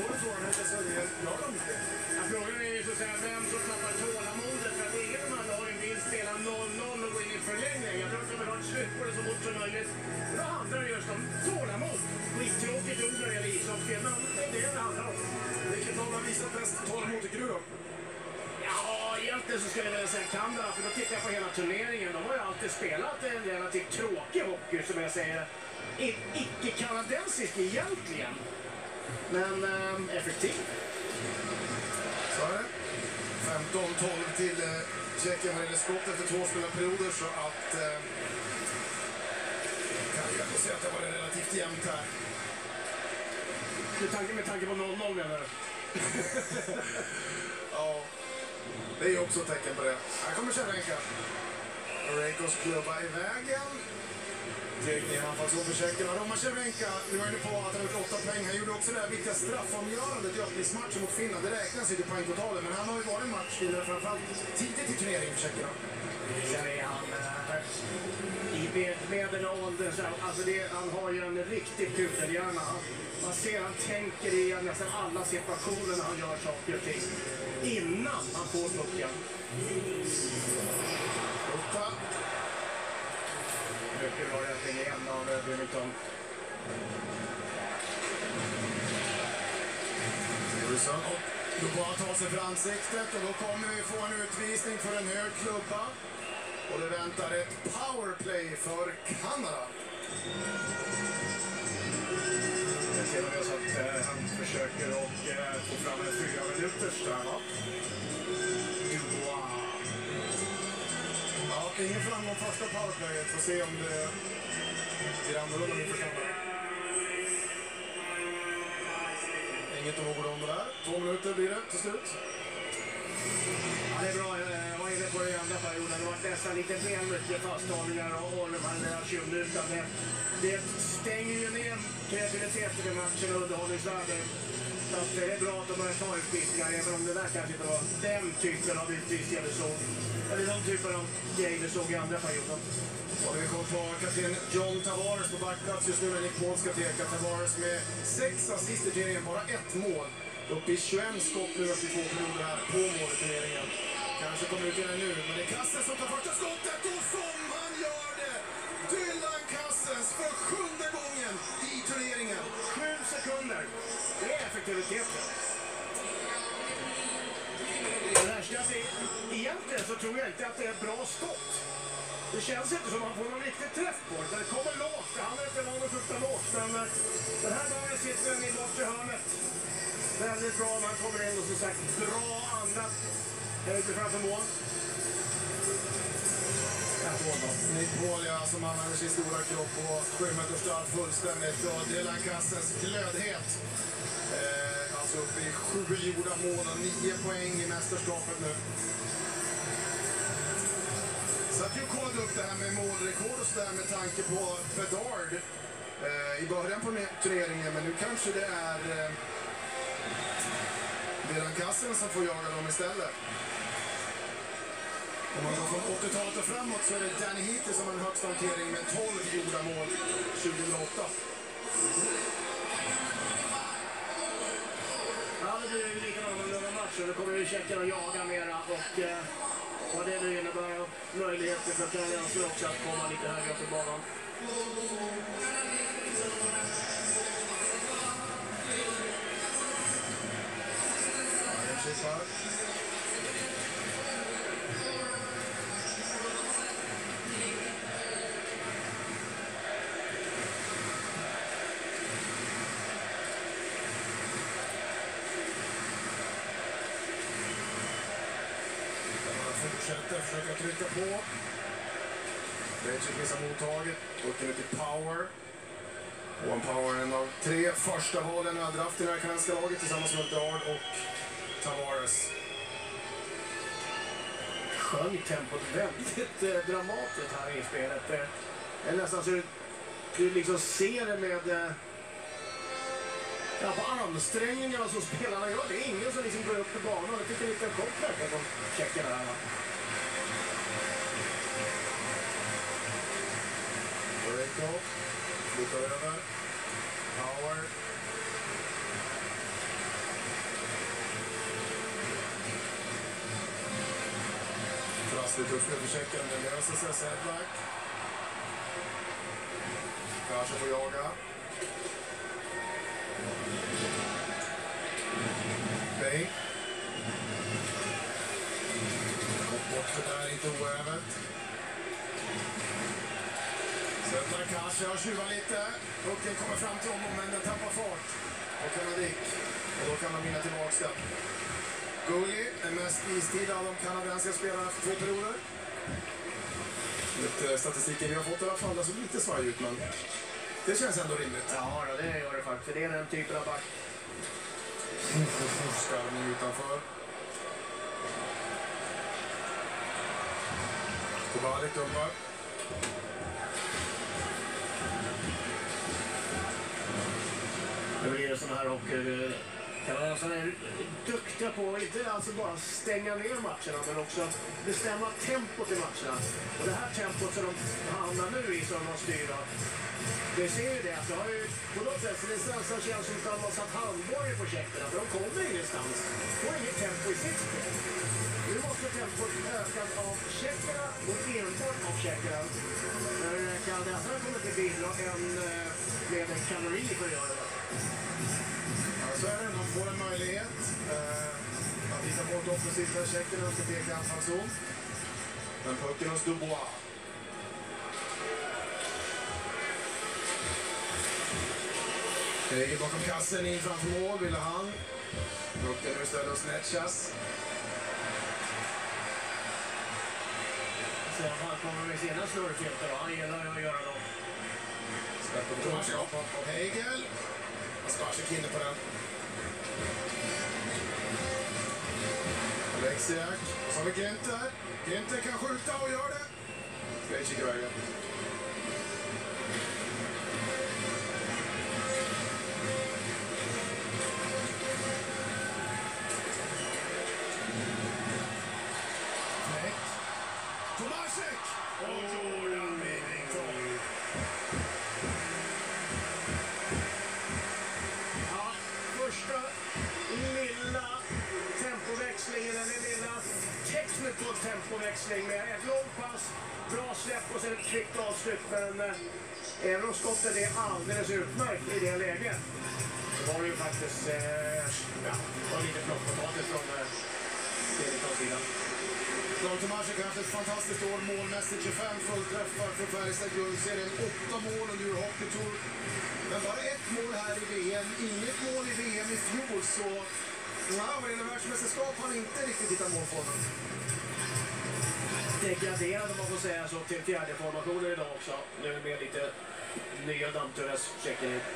förstår du frågan inte så det jag kan inte. Frågan är ju så att säga vem som tappar tålamodet för att ingen av de andra vill spela 0-0 och gå in i förlängning. Jag tror att de vill ha ett slut på det så fort som möjligt. Då handlar det just om tålamod. Skittråkigt ord när det gäller ishockey, men det är det handlar om. Vilket lag har visat bäst tålamod tycker du då? Ja, egentligen så skulle jag vilja säga Kanada, för då tittar jag på hela turneringen. De har ju alltid spelat en relativt tråkig hockey, som jag säger. Icke-kanadensisk egentligen, men effektiv. Så är det. 15-12 till Tjeckien vad gäller skott efter 2 spelarperioder, så att kan jag ändå säga att det var relativt jämnt här. Med tanke på 0-0 menar du? Ja, det är ju också ett tecken på det. Här kommer Tjerenka. Reikos klubba i vägen. Tryckning i anfallszon för Tjeckien. Roman Tjerenka, nu var inne på att han har gjort 8 poäng. Han gjorde också det här viktiga straffomgörandet i öppningsmatchen mot Finland. Det räknas ju till poängtotalen, men han har ju varit matchvinnare framförallt tidigt i turneringen för Tjeckerna. Sen är han i medelåldern, alltså han har ju en riktig pudelhjärna. Man ser han tänker i nästan alla situationer när han gör saker och ting. Innan han får pucken. Lotta. Mycket var det igen av Bennington. Olsson och då bara ta sig för ansiktet och då kommer vi få en utvisning för en hög klubba. Och det väntar ett powerplay för Kanada. Jag ser det så att han försöker att få fram en 4 minuters där, va? Ja, ingen framgång första powerplayet. Får se om det blir annorlunda inför Kanada. Inget ord om det där. 2 minuter blir det till slut. Ja, det är bra. Jag var inne på det i andra perioden. Det var nästan lite mer mycket fasthållningar och de här 20 minuterna. Det stänger ju ner kreativiteten i matchen och underhållningsvärden. Så att det är bra att de börjar ta utvisningar, även om det där kanske inte var den typen av utvisningar vi såg. Eller de typen av grejer vi såg i andra perioden. Och vi kommer på kapten John Tavares på backplats just nu. Nick Paul ska teka. Tavares med 6 assist i turneringen, bara 1 mål. Upp i 21 skott nu efter 2 perioder här på mål i turneringen. Kanske kommer ut igen nu, men det är Kassens som tar första skottet och som han gör det! Dylan Kassens för 7:e gången i turneringen. 7 sekunder. Det är effektiviteten. Det värsta är att egentligen så tror jag inte att det är ett bra skott. Det känns inte som att man får någon riktig träff på det. Det kommer lågt. Han är inte van att skjuta lågt. Men den här dagen sitter den i bortre hörnet. Väldigt bra när han kommer in och så sagt bra andra. Höjde framför mål. Nick Paul, ja, som använder sin stora kropp och 7 meters start fullständigt. Och Dylan Kassens glödhet. Alltså uppe i 7 gjorda mål och 9 poäng i mästerskapet nu. Så att ju kollade upp det här med målrekord och sådär med tanke på Bedard i början på turneringen, men nu kanske det är Dylan Kassen som får jaga dem istället. Om man går från 80-talet och framåt så är det Danny Heaty som har en högsta hantering med 12 gjorda mål 2008. Ja, det blir ju likadant med några matcher. Då kommer vi checka och jaga mera och vad det nu innebär möjligheter för kanadienser också att komma lite högre upp i banan. Fortsätter försöka trycka på. Rejtjik missar mottaget. Pucken ut i Power. Och en Power, en av 3 första valen har draft i det här kanadska laget tillsammans med Dard och Tavares. Sjöng tempot väldigt dramatiskt här i spelet. Det är nästan så du liksom ser det med på ansträngningarna som spelarna gör. Det är ingen som liksom går upp i banan. Jag tycker det är lite kort verkar som checkar här. Rico flyttar över. Power. Slutar uppspel för Tjeckien, det löser sig Sedlak. Kanske får jaga. Beng. Bort det där, inte oävet. Sedlak kanske har tjuvat lite. Pucken kommer fram till honom, men den tappar fart. Och Kanadik. Och då kan han vinna tillbaka den. Gulli är mest istid av de kanadensiska spelarna för 2 perioder. Lite statistiken vi har fått i alla fall, så lite svaj ut, men det känns ändå rimligt. Ja, det gör det faktiskt. Det är den typen av back. Skarvning utanför. Kobalik dumpar. Det blir det sådana här hockey. Kanadensarna är duktiga på att inte alltså bara stänga ner matcherna, men också bestämma tempot i matcherna. Och det här tempot som de hamnar nu i, som de styr, det ser ju det att det har ju på något sätt, så det nästan känns som att de har satt handborgar på tjeckerna, för de kommer ingenstans. De får inget tempo i sitt spel. Nu måste tempot ökas av tjeckerna och enbart av tjeckerna. När kanadensarna kommer till bidra med en kalori för att göra det. Så är det, de får en möjlighet att hitta på ett offensivt för Tjeckien och ska peka anfallszon. Men pucken hos Dubois. Lägger bakom kassen in framför mål, ville han. Pucken nu istället hos Netchas. Sen han kommer med sina snurrfilter och han gillar att göra dem. Släpper på Tomasjov och Hegel. Sparsek inne på den. Alexiak. Och så har vi Günther. Günther kan skjuta och gör det. Schweiz i vägen. Fläck. Tomasjek! Och Jordan Binnington. Första lilla tempoväxlingen, eller lilla tecknet på tempoväxling med ett långt pass, bra släpp och sen ett kvickt avslut. Men även om skottet är alldeles utmärkt i det läget, så var det ju faktiskt var lite plockpotatis från Binningtons sida. Tomasjek har haft ett fantastiskt år målmässigt, 25 fullträffar för Färjestad grundserien, 8 mål under Hockey Tour. Men bara 1 mål här i VM, inget mål i VM i fjol, så vad gäller världsmästerskap har han inte riktigt hittat målformen. Degraderade, man får säga så, till fjärde formationen idag också. Nu med lite nya dammtöres checken in.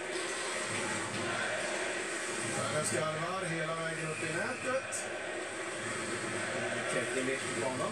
Färjestad skarvar hela vägen upp i nätet. Täckning mitt på banan.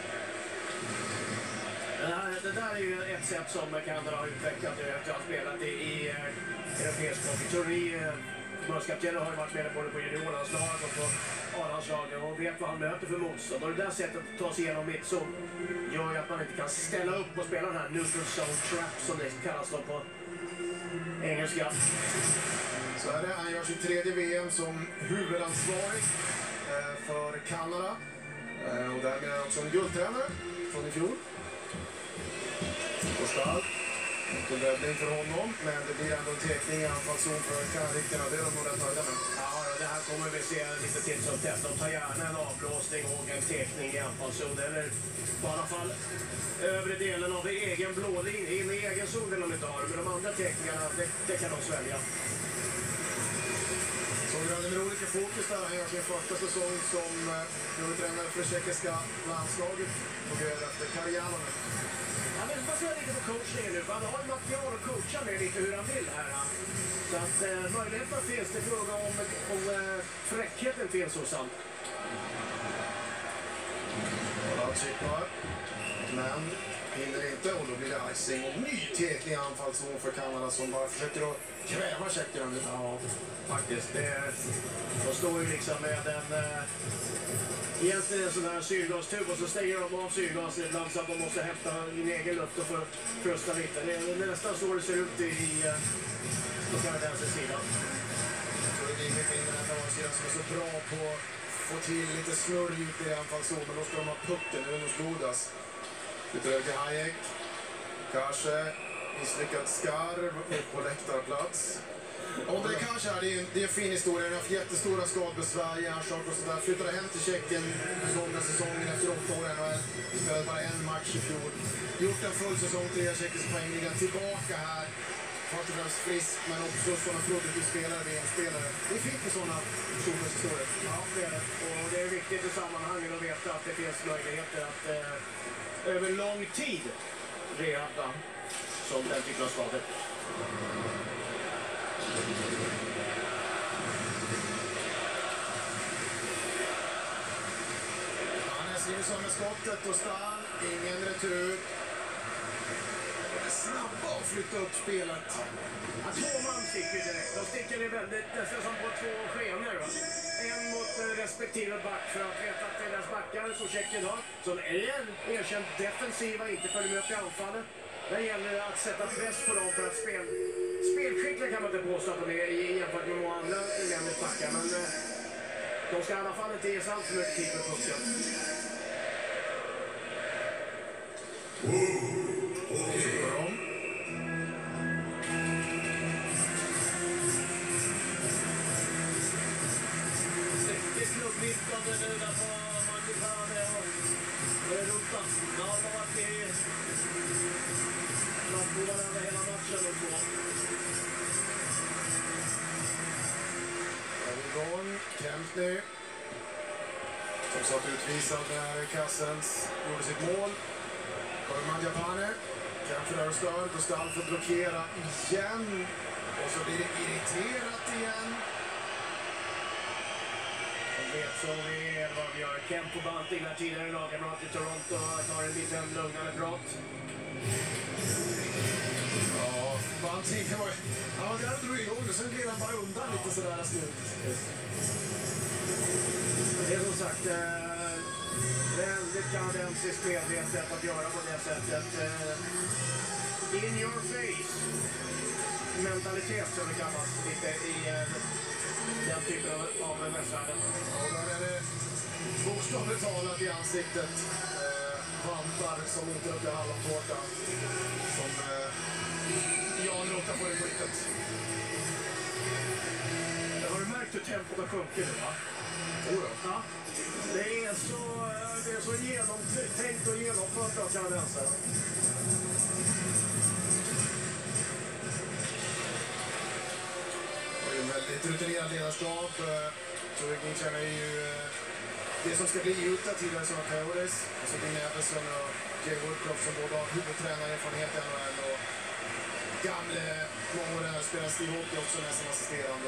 Det där är ju ett sätt som Kanada har utvecklat nu efter att ha spelat i europeisk hockey. Turri, förbundskaptenen, har ju varit med både på juniorlandslag och på A-landslaget och vet vad han möter för motstånd. Och det där sättet att ta sig igenom mittzon gör ju att man inte kan ställa upp och spela den här neutral zone trap som det kallas då på engelska. Så är det, han gör sitt 3:e VM som huvudansvarig för Kanada. Och därmed är han också en guldtränare från i fjol. Korstal. Inte räddning för honom, men det blir ändå en tekning i anfallszon för kanadickerna. Det är de nog rätt nöjda med. Ja, det här kommer vi se lite titt som tätt. De tar gärna en avblåsning och en tekning i anfallszon. Eller i alla fall övre delen av egen blålinje. In i egen zon vill de inte ha. Men de andra tekningarna, det kan de svälja. Så Radomir Olika fokus där. Han gör sin första säsong som huvudtränare för det tjeckiska landslaget. Och går över efter Karjanonen. Ja, men man ser lite på coachningen nu. Han har ju material att coacha med lite hur han vill här. Så att möjligheterna finns. Det fråga om fräckheten finns hos han. Och chippar. Men hinner inte, och då blir det icing. Och ny tekning i anfallszon för Kanada som bara försöker att kräva tjeckerna nu. Ja, faktiskt. De står ju liksom med egentligen en sån här syrgastub och så stänger de av syrgasen ibland så att de måste hämta in egen luft och frusta lite. Det är nästan så det ser ut på kanadensens sida. Så det blir inget in den här sidan som är så bra på få till lite snurr ut i anfallszon, men då ska de ha pucken. Nu är det Godas. Flyttar över till Hayek. Kanske misslyckat skarv upp på läktarplats. Ondrej Kase här, det är en fin historia. Han har haft jättestora skadbesvär, hjärnskak och sådär. Flyttade hem till Tjeckien den gångna säsongen efter 8 år i NHL. Spelade bara en match i fjol. Gjort en full säsong, 3 tjeckiska poängligan. Tillbaka här. Först och främst frisk, men också sådana produktiva spelare, VM-spelare. Det är fint med sådana storhetshistorier. Ja, det är det. Och det är viktigt i sammanhanget att veta att det finns möjligheter att över lång tid rehabba som den typen av skador. Svensson med skottet och Stan, ingen retur. Det är snabba att flytta upp spelet. Ja, 2 man sticker direkt. De sticker det väldigt, nästan som på 2 skenor. Va? En mot respektive back för att veta att deras backar som Tjeckien har, som är erkänt defensiva, inte följer med upp i anfallet. Där gäller det att sätta press på dem för att spelskickliga kan man inte påstå att de är jämfört med många andra länders backar. Men de ska i alla fall inte ges allt för mycket tid med pucken. Mycket klubbviftande nu där på Manjipane och Europa. Ja, de har varit i nattbovarna hela matchen och så. Igång, Kempny. Som satt utvisad när Kassens gjorde sitt mål. Kommer Manjapane. Kempny där och stör. Gustav får blockera igen. Och så blir det irriterat igen. De vet så vi är vad vi gör. Kemp på banting när tidigare lagkamrat i Toronto tar en liten lugnare prat. Ja, Banting var ju... Han var där och drog igång och sen gled han bara undan lite sådär i slutet. Det är som sagt väldigt kanadensiskt medvetet att göra på det sättet. In your face mentalitet som det kallas lite i den typen av västvärlden. Och där är det bokstavligt talat i ansiktet. Vantar som inte upp i hallontårta. Som Jan råkar få i skiktet. Har du märkt hur tempot har sjunkit nu, va? Ja. Det är så genomtänkt och genomfört av kanadensare. Det är en väldigt rutinerad ledarskap. Torgin känner ju det som ska bli utåt tidigare som Coyotes. Och så Dean Everson och Jay Woodcroft som båda har huvudtränarerfarenhet i NHL. Och gamle, många år här spelar Steve Hockey också med som assisterande.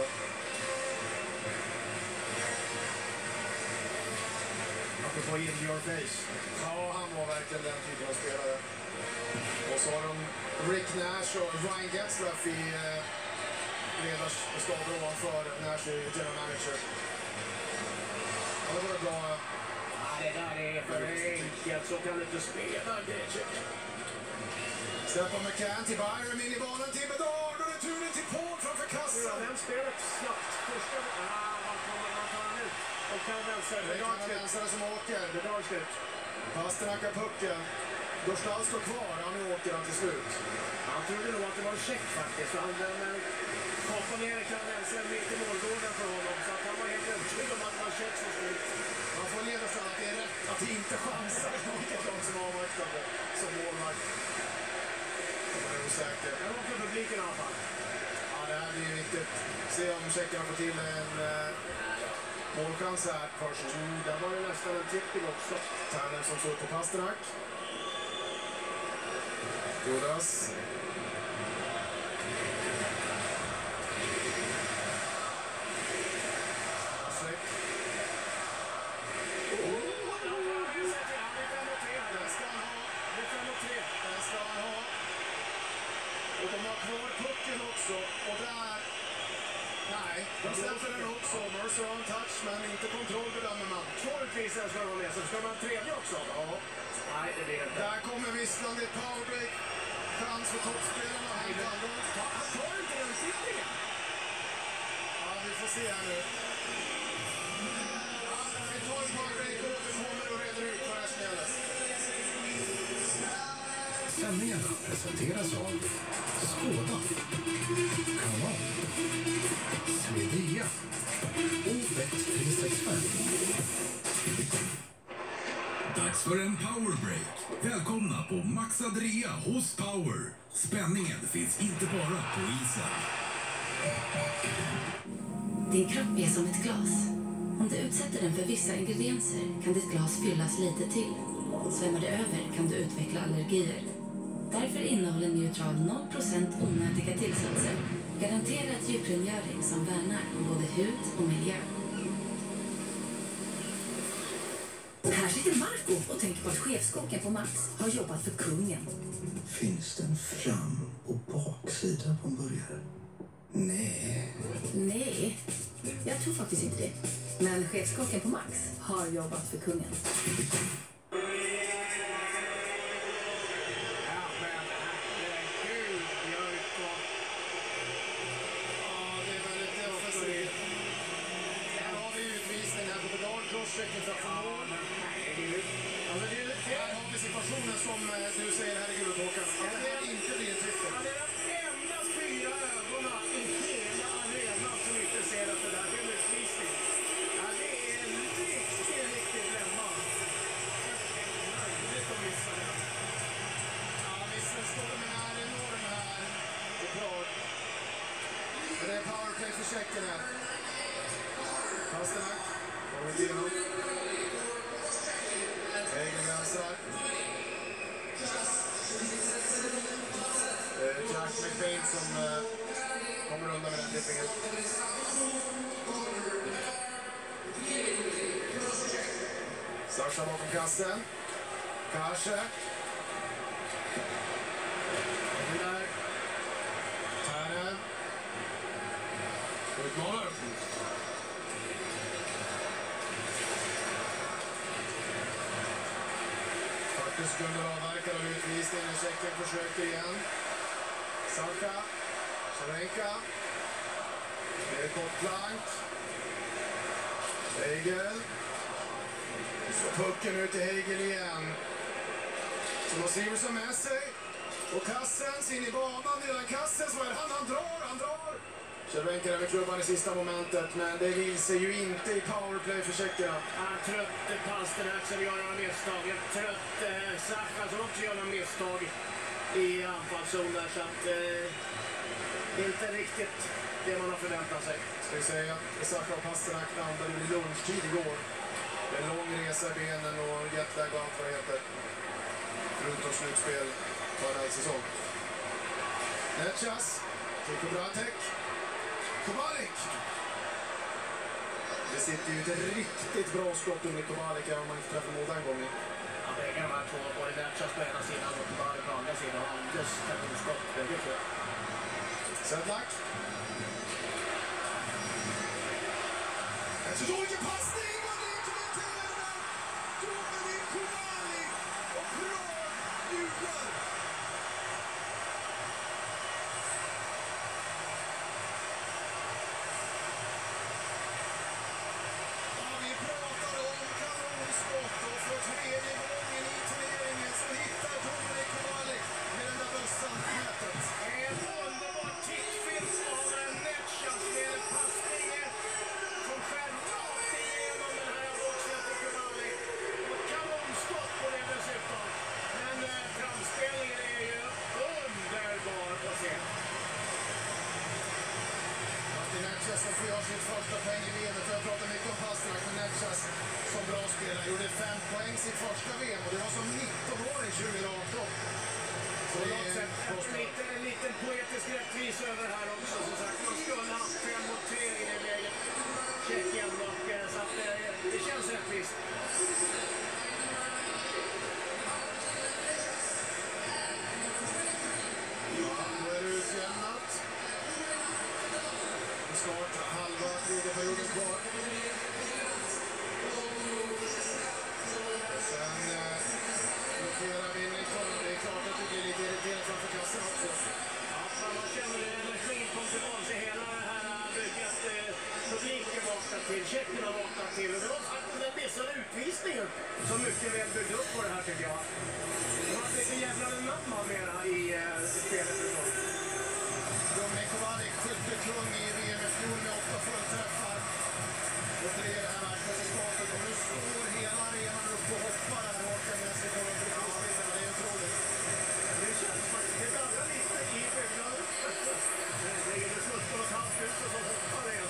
Apropå in your face. Ja, han var verkligen den typen av spelare. Och så har de Rick Nash och Ryan Getzlaff i ledarskap ovanför Nash är general manager. Ja, det var bra. Ja, det där är för enkelt. Så kan du inte spela. Stepan McCann till Byron, in i banan till Bedard och returen till Paul framför kassan. Ja, den spelet snabbt. Första... man tar han ut. Och kanadensare. Det är kanadensare som åker. Bedard slut. Pasternak har pucken. Gustav står kvar, nu åker han till slut. Han trodde nog att det var en check faktiskt. Så han hoppade ner kanadensare mitt i målgården för honom. Så att han var helt övertygad om att det var en check som slut. Man får leda sig att det är rätt att inte chansa. Vilket lag som avvaktande som målvakt. Man är osäker. Jag var för publiken i alla fall. Ja, det här blir viktigt. Se om tjeckarna får till en målchans här först. Där var det nästan en tipping också. Tärnen som står på Pasternak. Jodas. Asek. Den ska han ha. Och de har kvar pucken också. Och där... Nej, de släpper den också. Mercer har en touch, men inte kontroll bedömer man. 2 utvisare ska de ha med sig. Ska man ha en tredje också? Ja. Nej, det blir inte. Där kommer visslande ett powerbreak. Chans för toppspelarna. Han tar inte den sittningen. Ja, vi får se här nu. Sändningarna presenteras av Skåda, Kanon, Svedea och Bet365. Dags för en powerbreak. Välkomna på Max Adria hos Power. Spänningen finns inte bara på isen. Din kropp är som ett glas. Om du utsätter den för vissa ingredienser kan ditt glas fyllas lite till. Svämmar det över kan du utveckla allergier. Därför innehåller Neutral 0% onödiga tillsatser. Garanterat djuprengöring som värnar om både hud och miljö. Här sitter Marco och tänker på att chefskocken på Max har jobbat för kungen. Finns det en fram- och baksida på en burgare? Nej, jag tror faktiskt inte det. Men chefskocken på Max har jobbat för kungen. Situationen som du säger, herregud, Håkan, att det här inte blir en trippel. Ja, det är de enda 4 ögonen i hela arenan som inte ser att det där är en utvisning. Ja, det är en riktigt lämna. Möjligt att missa det. Ja, visselstormen är enorm här i Prag. Men det är powerplay för Tjeckien här. Pasternak kommer inte igenom. Egen gränsar. Jack McBain som kommer undan med den tippingen. Sasha bakom kassen. Kanske. Där. Tärnen. Utmanar. Sekunder avverkar av utvisningen. Tjeckien försöker igen. Saka. Sarenka. Det är kort plank. Heigel. Så pucken ut till Heigel igen. Så då Siversson med sig. Och Kassens in i banan. Redan Kassens. Vad är det? Han drar. Sarenka är med klubban i sista momentet. Men det vill sig ju inte i powerplay för Tjeckien. Trött Pasternak som gör några misstag. Trött Saka som också gör några misstag i anfallszonen. Så att inte riktigt det man har förväntat sig. Ska vi säga att Saka och Pasternak landade vid lunchtid igår. En lång resa i benen och jetlag och allt vad det heter. Förutom slutspel för en säsong. Netchas, Tiko Bratek, Kubalik. Det sitter ju ett riktigt bra skott under Kubalik om man inte träffar mål den gången. Ja, bägge de här två, både Netchas på ena sidan och Kubalik på andra sidan, har alldeles kanonskott bägge två. Sedlak. En så dålig passning! Vad det inte är till den där! Dominik Kubalik och Prag jublar! Ja, vi pratar om kanonskott och för tredje gången i turneringen så hittar Dominik Kubalik med den där bössan i nätet. En underbar tickfilm av Netchas med en passning som skär rakt igenom den här boxen till Kubalik. Och kanonskott på det dessutom. Men framspelningen är ju underbar på scen. Martin Netchas som får göra sitt första poäng i VM. Jag pratar mycket om Pasternak, men Netchas som bra spelare gjorde 5 poäng sitt första VM och det var som 19-åring 2018. Så det är En liten poetisk rättvis över här också. Som sagt, man skulle ha haft 5-3 i det läget. Tjeckien och så att det känns rättvist. Ja, då är det utjämnat. Snart halva tredje perioden kvar. Sen noterar vi Nicol. Det är klart att det blir lite irriterat framför kassen också. Ja, man känner energin kom tillbaka i hela det här bygget. Publiken vaknat till, Tjeckien har vaknat till. Och det var faktiskt en missade utvisningen som mycket väl byggde upp på det här tycker jag. Det var lite jävla namn mera i spelet. Dominik Kovacic, skyttekung i VM i fjol med 8 fullträffar. Och det är det här världsmästerskapet. Och nu står hela arenan upp och hoppar här och åker med sig på de prisbilderna. Det är otroligt. Det känns faktiskt, det darrar lite i byggnaden. Det är 17,5 tusen som hoppar igen.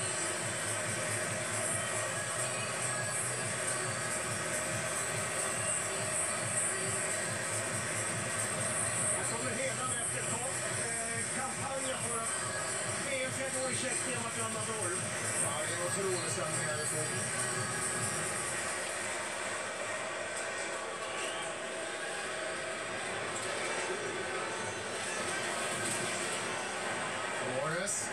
Här kommer Hedan efter ett tag. Kampanjen för att VM ska gå i Tjeckien vartannat år. Ja, det är en otrolig stämning härifrån. Morris.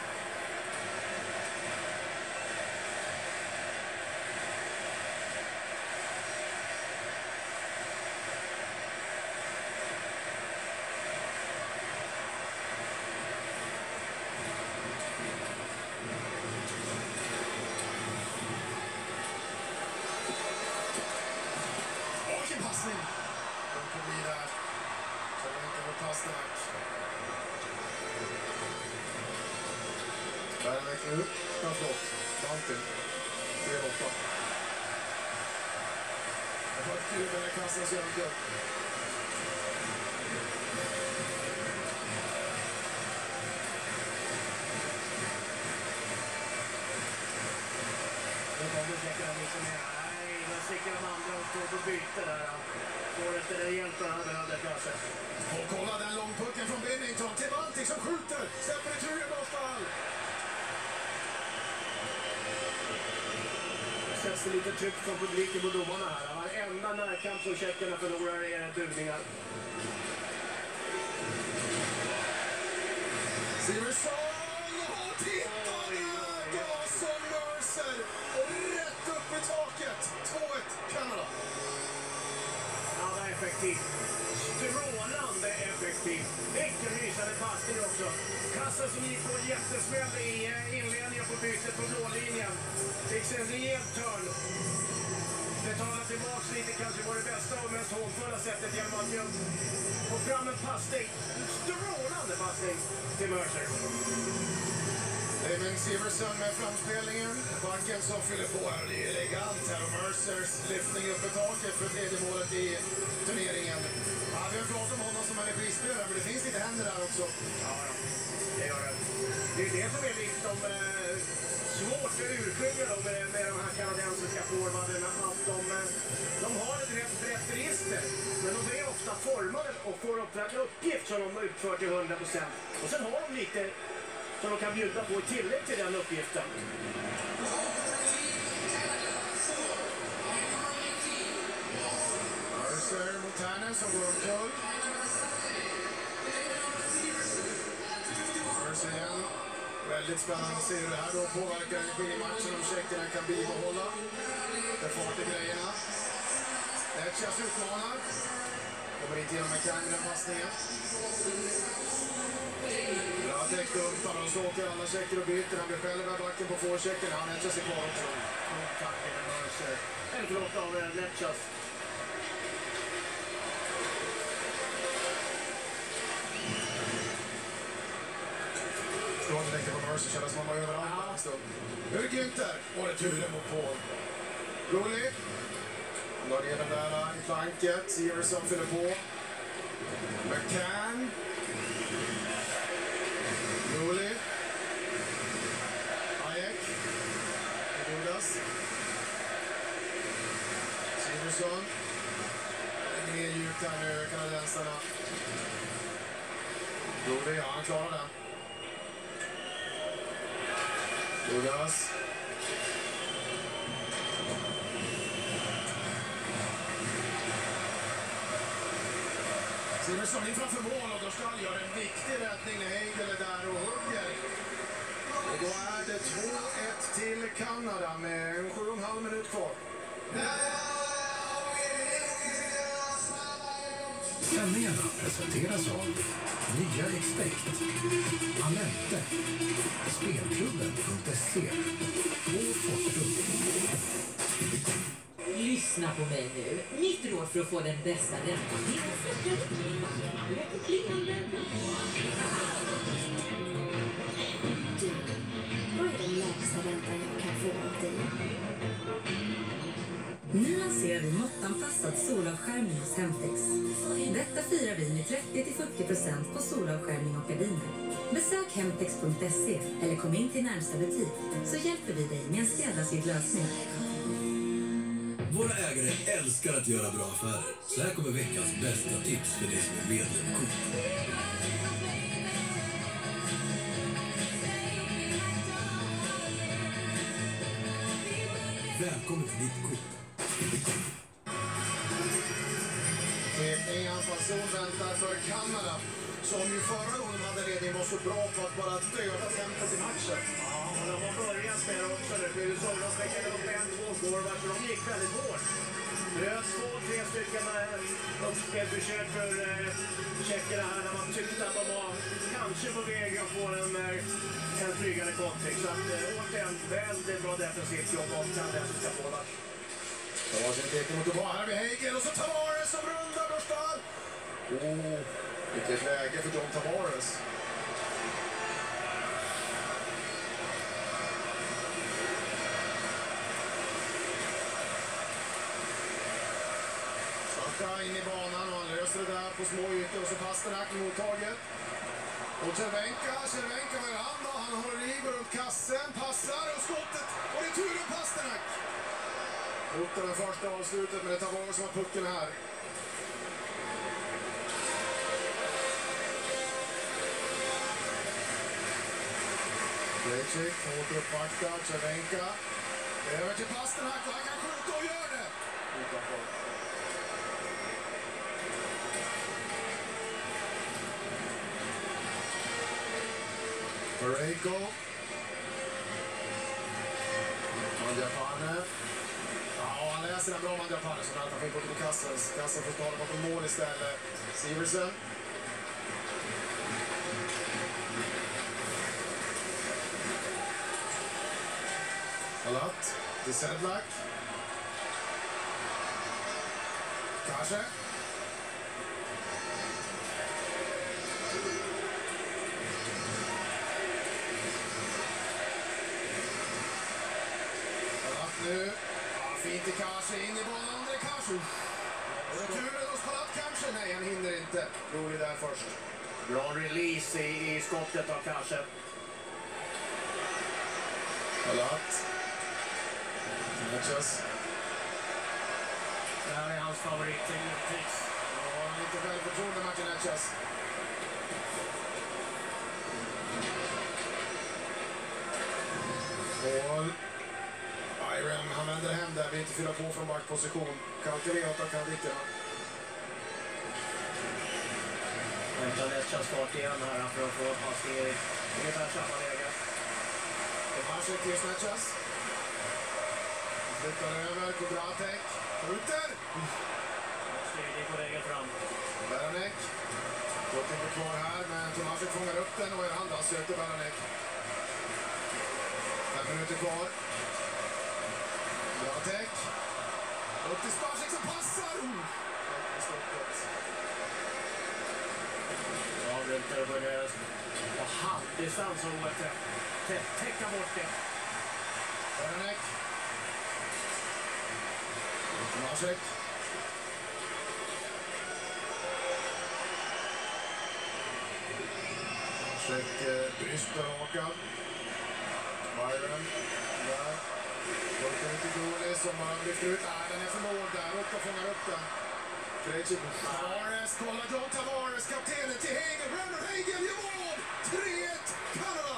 Vilken passning! De får bli där. Så det inte får pass där. Där är det nu. Ja, förlåt. Dantin. 3-8. Jag får ett kul med den kassans jämkör. Nej, där sticker de andra upp och byter där. Får inte den hjälpen han behövde kanske. Och kolla den långpucken från Binnington till Baltic som skjuter. Släpper i turen bortfall. Det sätts lite tryck från publiken på domarna här. Varenda närkamp som tjeckerna förlorar är bugningar. Siversson! Titta där! Dawson Mercer! Rätt upp i taket! 2-1 Kanada. Ja, det är effektivt. Strålande effektivt. Vilken lysande passning också. Kassen som gick på en jättesmäll i inledningen på bytet på blålinjen. Fick sig en rejäl törn. Betala tillbaka lite kanske var det bästa och mest hållfulla sättet genom att få fram en passning. Strålande passning till Mercer. Damon Siverson med framspelningen. Backen som fyller på här. Det är elegant här. Och Mercers lyftning upp i taket för tredje målet i turneringen. Ja, vi har pratat om honom som energispelare, men det finns lite händer där också. Ja, det gör det. Det är det som är liksom svårt att urskilja med de här kanadensiska forwarderna. Att de har ett rätt brett register, men de är ofta formade och får upp en uppgift som de utför till 100%. Och sen har de lite som de kan bjuda på i tillägg till den uppgiften. Mercer mot Härnen som går omkull. Mercer igen. Väldigt spännande att se hur det här då påverkar energimatchen om tjeckerna kan bibehålla. Det är fart i grejerna. Netjas utmanar. Kommer inte igenom med Kang den passningen. Bra täckt upp och så åker alla tjecker och byter. Han blir själv i backen på forechecken. Han Netjas är kvar också. En förlåt av Netjas. Strålande täckte på Mercer. Kändes som man var överallt en stund. Nu är det Günther. Och det är turen mot Paul. Rolig. Drar ner den där i flanket. Siverson fyller på. McCann. Rolig. Hayek. Godas. Siverson. Det är djupt här nu, kanadensarna. Rolig, ja han klarar den. Godas. Siverson in framför mål och Dorstall gör en viktig räddning när Hegel är där och hugger. Och då är det 2-1 till Kanada med 7,5 minut kvar. Sändningarna presenteras av Nya Expect, Alente, Spelklubben.se och Fortum. på mig nu. Mitt råd för att få den bästa räntan är att följa Du, vad är den lägsta räntan jag kan få av dig? Nu lanserar vi måttanpassad solavskärmning hos Hemtex. Detta firar vi med 30-40% på solavskärmning och gardiner. Besök hemtex.se eller kom in till närmsta butik så hjälper vi dig med en skräddarsydd lösning. Våra ägare älskar att göra bra affärer. Så här kommer veckans bästa tips för dig som är medlem i Coop. Välkommen till ditt Coop. En anfallszon väntar för Kanada, som ju förra gången hade ledning var så bra på att bara döda tempot i matchen. Ja, och de har börjat med det också. Det blev så de skickade upp 1-2 forward, så de gick väldigt hårt. Bröt 2-3 stycken uppspelsförsök för tjeckerna här när man tyckte att de var kanske på väg att få en tryggare kontring. Så att återigen väldigt bra defensivt jobb av kanadensiska forward. Det var sin teken mot Obama. Här har vi Hegel och så Tavares som rundar Burstar. Vilket läge för John Tavares. Svaka in i banan och han löser det där på små ytor och så Pasternak i mottaget. Och Cervenka, vad gör han då? Han håller i, går runt kassen, passar och skottet. Och det är turen Pasternak. Rotar den första avslutet, men det tar Tavares som har pucken här. Krejcik åter uppvaktad, Cervenka. Över till Pasternak och han kan skjuta och gör det. Utanför. Pareko. Mandjapane. Ja, han läser den bra Mandjapane som han får in på till Kassens. Kassen får stå bakom mål istället. Siversen. Alat. Till Sedlak. Kanske. Nu, ja, fint i Kanske, in i banan André Kanske. Returen hos Palat kanske? Nej, han hinner inte. Rolig där först. Bra release i skottet av Kanske. Palat. Matches. Det här är hans favorittrix. Ja, lite välförtroende Martin Matches. Mål. Iron, han vänder hem där, vi inte fylla på från backposition. Kalkilerat av Kandikera. Vänta Netchas start igen här för att få passning i ungefär samma läge. Det här ser till Netchas. Flyttar över, Kudratek. Skjuter! Steg på vägen fram. Beranek. Låter inte kvar här, men Tomasek fångar upp den och är andra söker Beranek. 5 minuter kvar. Bratek. Upp till Sparsek som passar. Ja, Rynter börjar på halvdistans och täcka bort det. Beranek. Tomasek. Tomasek bryst berakad. Byron. Där. Borkar ut till Goli som har lyft ut. Den är för mål där. Upp och fångar upp den. Krejcik. Tavares. Kolla John Tavares. Kaptenen till Hegel. Brandon Hegel gör mål. 3-1. Kanada.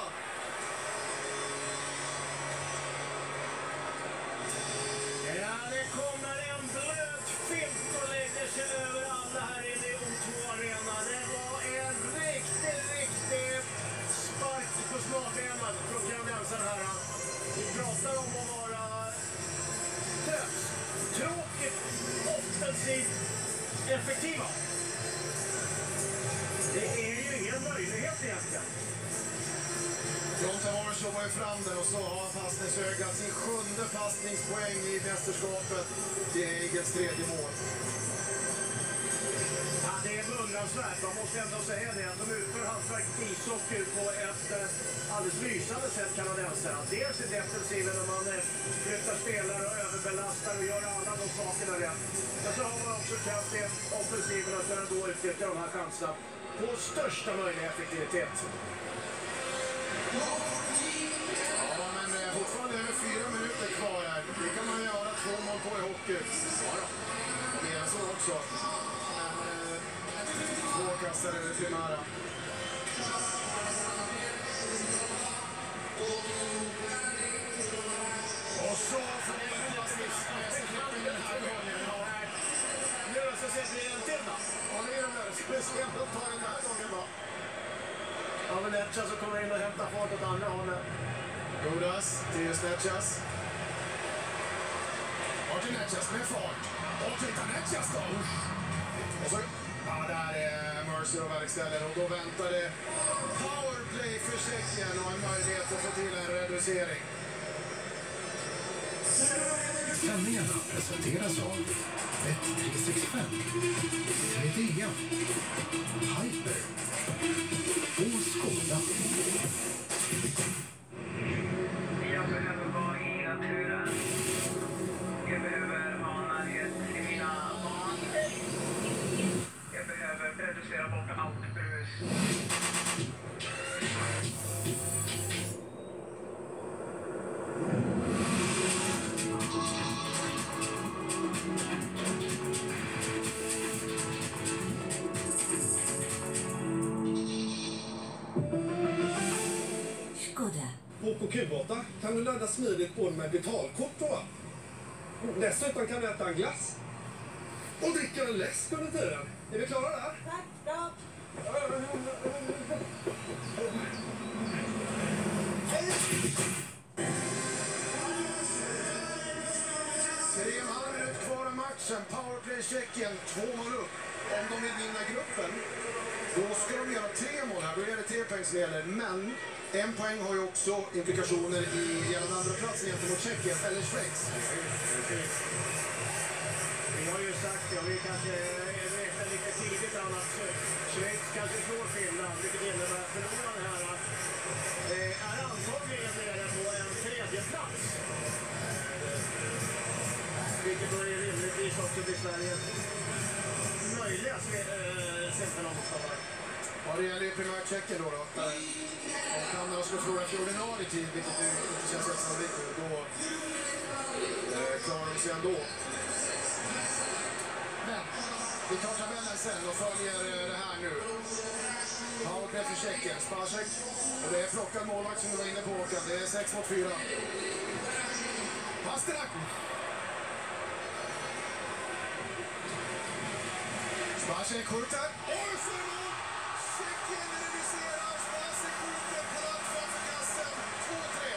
Ja, det kommer en blöt filt och lägger sig över alla här inne i O2-arenan. Det var en riktig spark på smalbenan från kanadensaren här. Vi pratar om att vara tråkigt offensivt effektiva. Det är ju ingen möjlighet egentligen. John Tavares jobbar ju fram den och så har han passningsögat sin 7:e passningspoäng i mästerskapet. Det är Eagles 3:e mål. Ja, det är beundransvärt. Man måste ändå säga det att de utför hantverket ishockey på ett alldeles lysande sätt, kanadensarna. Dels i defensiven när man flyttar spelare och överbelastar och gör alla de sakerna rätt. Men så har man också kraft i offensiven och kunna då utnyttja de här chanserna på största möjliga effektivitet. Ja, men fortfarande över 4 minuter kvar här. Det kan man göra 2 mål på i hockey. Ja då. Och mer än så också. Men 2 kassar är det primära. Och så får vi hoppas med den här gången. Löser sig blir en till då. Ja, det är den där. Ska vi se om de tar den här gången då? Ja, men Netchas så kommer in och hämtar fart åt andra hållet. Jodas, Theus Netchas. Martin Netchas med fart. Och titta Netchas då! Och så, ja, där är Mercer och verkställer och då väntar det powerplay för Tjeckien och en möjlighet att få till en reducering. Sändningarna presenteras av 1365, Medea, Hyper och Skoda. Jag behöver vara i naturen. Jag behöver ha närhet till mina barn. Jag behöver reducera bort allt brus. På Q8 kan du ladda smidigt både med betalkort och va? Dessutom kan du äta en glass. Och dricka en läsk under tiden. Är vi klara där? Tack, bra. 3,5 minuter kvar av matchen. Powerplay Tjeckien, 2 mål upp. Om de vill vinna gruppen, då ska de göra 3 mål här. Då är det 3 poäng som gäller. Men 1 poäng har ju också implikationer i gällande andra platsen gentemot Tjeckien, eller Schweiz. Vi har ju sagt, ja, vi kanske räknar lite tidigt annat. Schweiz kanske slår Finland, vilket innebär att förloraren här är antagligen nere på en 3:e plats. Vilket då är rimligtvis också blir Sverige möjliga semifinalmotståndare. Ja, det gäller ju primärt Tjeckien då. Om Kanada skulle förlora för ordinarie tid, vilket inte känns helt sannolikt nu, då klarar de sig ändå. Men vi tar tabellen sen och följer det här nu. Powerplay för Tjeckien, Spacek. Och det är plockad målvakt som du var inne på, Håkan. Det är 6 mot 4. Pasternak! Spacek skjuter. Oj, för mål! Tjeckien reducerar. Spacek skjuter på landet framför kassen. 2-3.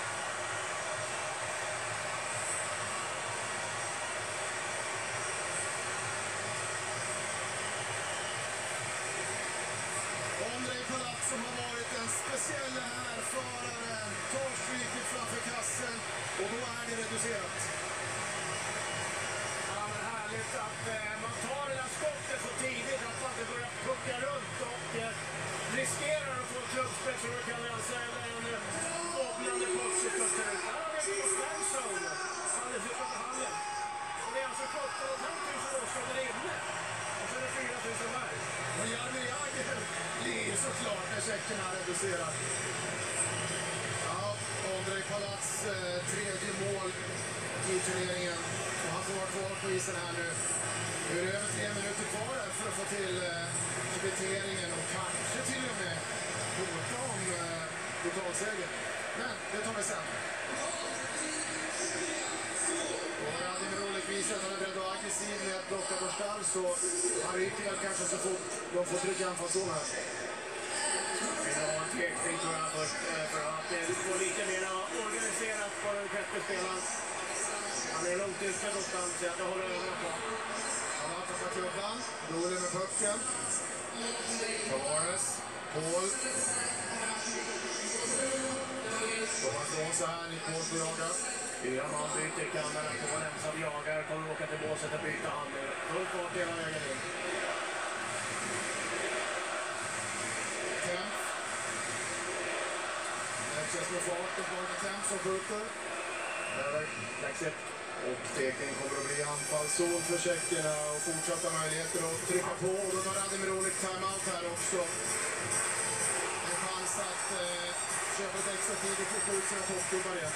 Ondrej Palat som har varit en speciell härförare tar stryket framför kassen och då är det reducerat. Ja, men härligt att man tar det där skottet så tidigt att man inte börjar pucka runt och riskerar att få ett klubbspel så det kan rensa eller en obblande puck som skuttar ut. Här har vi på Stanzone, alldeles utanför hallen. Och det är alltså 17,5 000 åskådare inne. Och så är det 4 000 här. Och Jaromir Jagr blir såklart när tjeckerna reducerar. Ja, Ondrej Palats 3:e mål i turneringen. Och han får vara kvar på isen här nu. Nu är det över 3 minuter kvar för att få till kvitteringen och kanske till och med hota om totalseger. Men det tar vi sen. Och Vladimir Rolik visar att han är beredd och aggressiv med att blocka Borstall, så han ryker väl kanske så fort de får trycka anfallszon här. Det var en tvekning tror jag först för att det går lite mer organiserat på den sjätte spelaren. Han är långt ute någonstans så jag håller ögonen på. Han har tappat klubban, Rolig med pucken. Tavares, Paul. Kommer från så här, Nick Paul får jaga. 4 man byter, Kanada på en ensam jagare, kommer åka till båset och byta hand. Full fart hela vägen in. Temp. Netchas med fart och tillbaka Temp som skjuter. Läxet. Och tekningen kommer att bli anfallszon för tjeckerna och fortsatta möjligheter att trycka på. Och då tar Radimirolik timeout här också. En chans att köpa ett extra tid och få ut sina toppgubbar igen.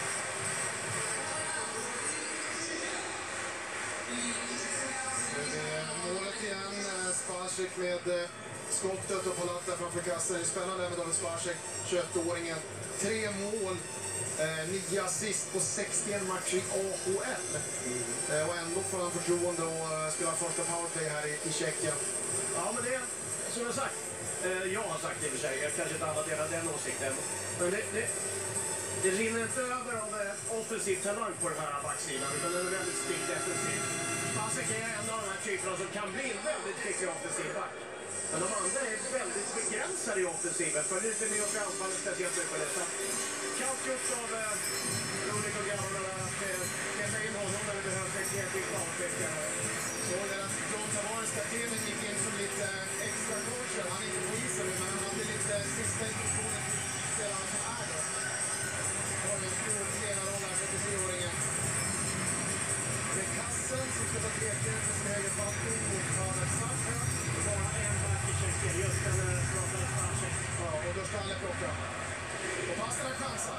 Det är målet igen. Spacek med skottet och Palatta framför kassen. Det är spännande med David Spacek, 21-åringen. 3 mål. 9 assist på 61 matcher i AHL. Och ändå får han förtroende att spela första powerplay här i Tjeckien. Ja, men det är som jag sagt. Jag har sagt i och för sig. Jag kanske inte alla delar den åsikten. Men det rinner inte över av offensiv talang på den här backsidan. Utan den är väldigt strikt defensiv. Spacek är en av de här typerna som kan bli väldigt skicklig offensiv back. Men de andra är väldigt begränsade i offensiven. För lite med och anfallet speciellt mycket på det. Kallt gjort av Rolik och grabbarna att leta in honom när det behövs ett kreativt avtryckare. Så att John Tavares kaptenen gick in som lite extra coach. Han är inte på isen men han hade lite sista instruktioner till spelarna som är då. Har en stor ledarroll här, 43-åringen. Det är kassen som ska ta tekningen för sin egen fattning mot Hannes Sartre. Bara en back i Tjeckien, just den pratade Spacek. Ja, och då ska alla plocka. Och Pasterna chansar.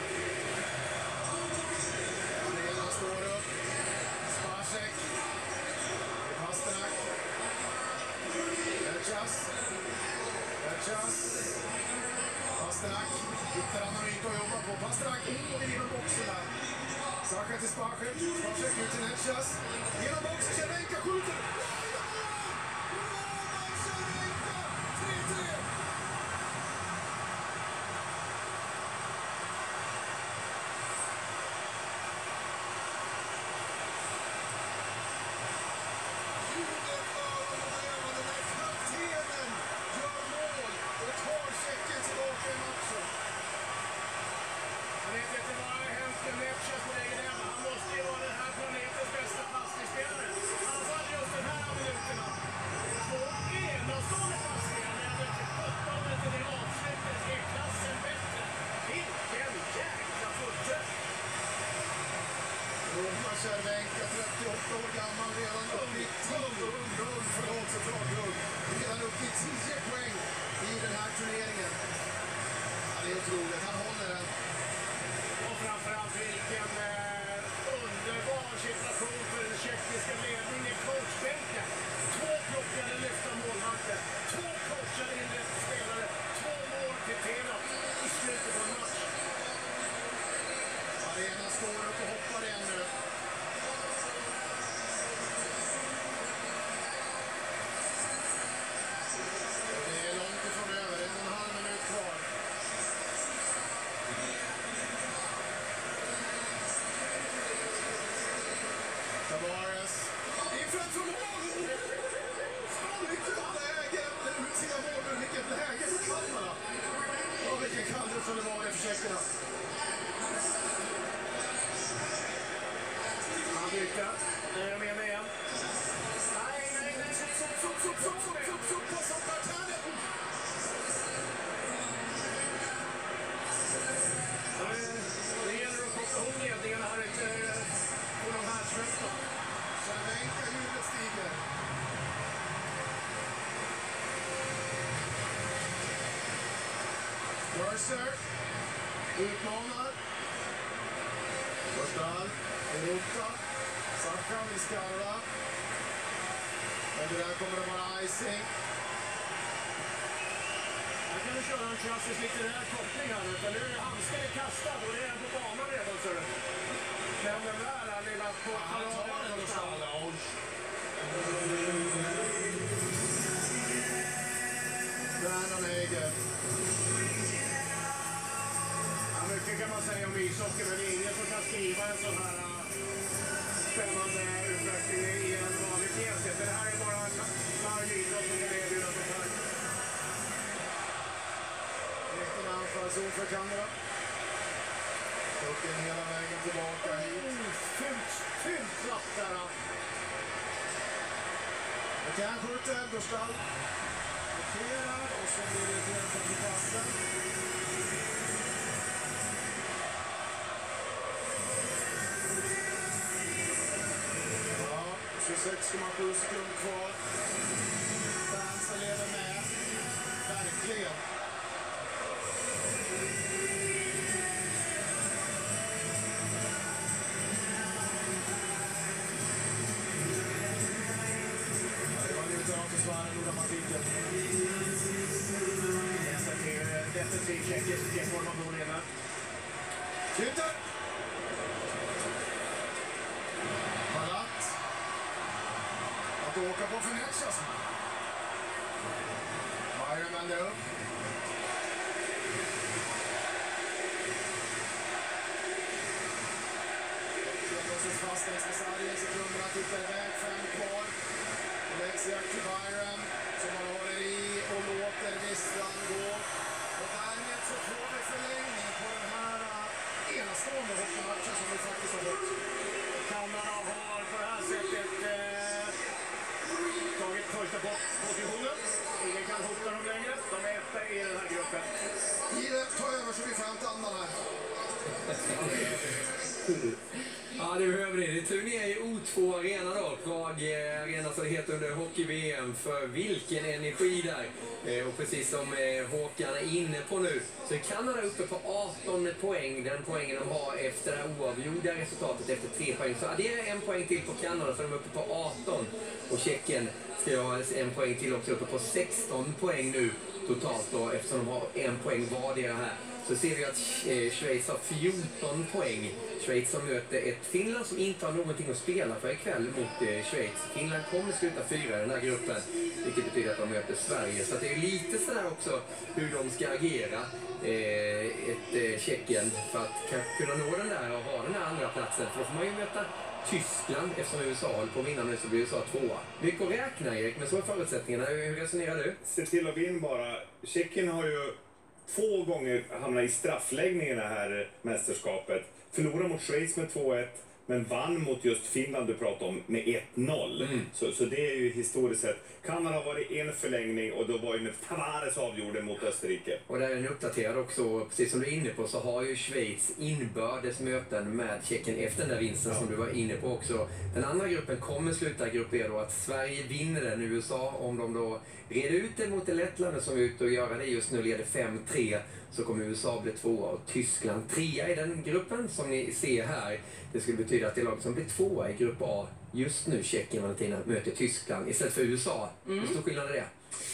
Arena står upp. Spacek. Pasternak. Netchas. Pasternak. Hittar annan yta att jobba på. Pasternak in och genom boxen där. Sacha till Spacek. Spacek ut till Netchas. Genom boxen. Cervenka skjuter. Cervenka. 3-3. Cervenka, 38 år gammal, redan upp i 10 poäng i den här turneringen. Ja, det är otroligt, han håller den. Och framförallt vilken underbar situation för den tjeckiska ledningen i coachbänken. 2 plockade lyfta målvakter, 2 coachade in spelare, 2 mål till Tenat i slutet av match. Arena står upp och hoppar igen nu. Det är långt ifrån över, 1,5 minut kvar. Tavares. Inför från mål! Vilket läge! Ut sina mål, vilket läge för Kalmar! Ja, vilken kallelse det var det för tjeckerna. Han byter. Jag menar igen. Nej. Passa upp Bertanen! Det gäller att koppla ihop ledningen här på de här smälta. Cervenka, hjulet stiger. Mercer utmanar. Första halv, Europa. Sacha vill skarva. Men det där kommer att vara icing. Här kan du köra en klassisk litterär koppling här nu. För nu är handsken kastad och det är på banan redan. Så det. Men den där lilla på paraden någonstans. Brandon Hager. Ja, mycket kan man säga om ishockey, men det är ingen som kan skriva en sån här spännande utveckling i en vanlig pjäs. Det här är bara en larvig idrott som kan erbjuda sånt här. Riktigt anfallszon för Kanada. tillbaka hit. Fyllt slapp där. Det kan skjuta Eldorstall. Blockerar och så blir det helt på passen. Ja, 26,7 sekund kvar. Fansen lever med. Verkligen. Defensiv tjeckisk formation är med. Skjuter! Palat. Att åka på Fenechas. Bayern vänder upp. Låses fast extra sargen. Sekunderna tittar iväg. 5 kvar. Läggs jakt till Bayern. Som man håller i och låter visslan gå. Och därmed så får vi förlängning på den här enastående hockeymatchen som vi faktiskt har fått. Kanada har på det här sättet tagit första positionen. Ingen kan hota dem längre. De är etta i den här gruppen. Ta över så vi får hämta andan här. Ja, det behöver det. Det är tur ni är i O2 Arena då. Prag Arena så det heter under Hockey-VM. För vilken energi där. Och precis som Håkan är inne på nu så är Kanada uppe på 18 poäng. Den poängen de har efter det oavgjorda resultatet efter 3 poäng. Så adderar 1 poäng till på Kanada för de är uppe på 18. Och Tjeckien ska ha 1 poäng till också uppe på 16 poäng nu totalt då. Eftersom de har 1 poäng vardera här. Så ser vi att Schweiz har 14 poäng. Schweiz som möter ett Finland som inte har någonting att spela för ikväll mot Schweiz. Finland kommer sluta 4 i den här gruppen, vilket betyder att de möter Sverige. Så det är lite sådär också hur de ska agera, Tjeckien, för att kunna nå den där och ha den här andra platsen. För då får man ju möta Tyskland, eftersom USA håller på att vinna nu så blir USA 2. Mycket att räkna, Erik, men så är förutsättningarna. Hur resonerar du? Se till att vinna bara. Tjeckien har ju 2 gånger hamnat i straffläggning i det här mästerskapet. Förlorade mot Schweiz med 2-1, men vann mot just Finland du pratade om med 1-0. Så det är ju historiskt sett. Kanada har varit en förlängning och då var ju när Tavares avgjorde mot Österrike. Och där är en uppdaterad också, precis som du är inne på, så har ju Schweiz inbördes möten med Tjeckien efter den där vinsten som du var inne på också. Den andra gruppen kommer sluta grupp E då att Sverige vinner den. USA, om de då reder ut det mot Lettland som är ute och gör det just nu, leder 5-3, så kommer USA bli 2 och Tyskland 3 i den gruppen som ni ser här. Det skulle betyda att det lag som blir 2 i grupp A just nu, Tjeckien, Valentina, möter Tyskland istället för USA. Hur stor skillnad är det?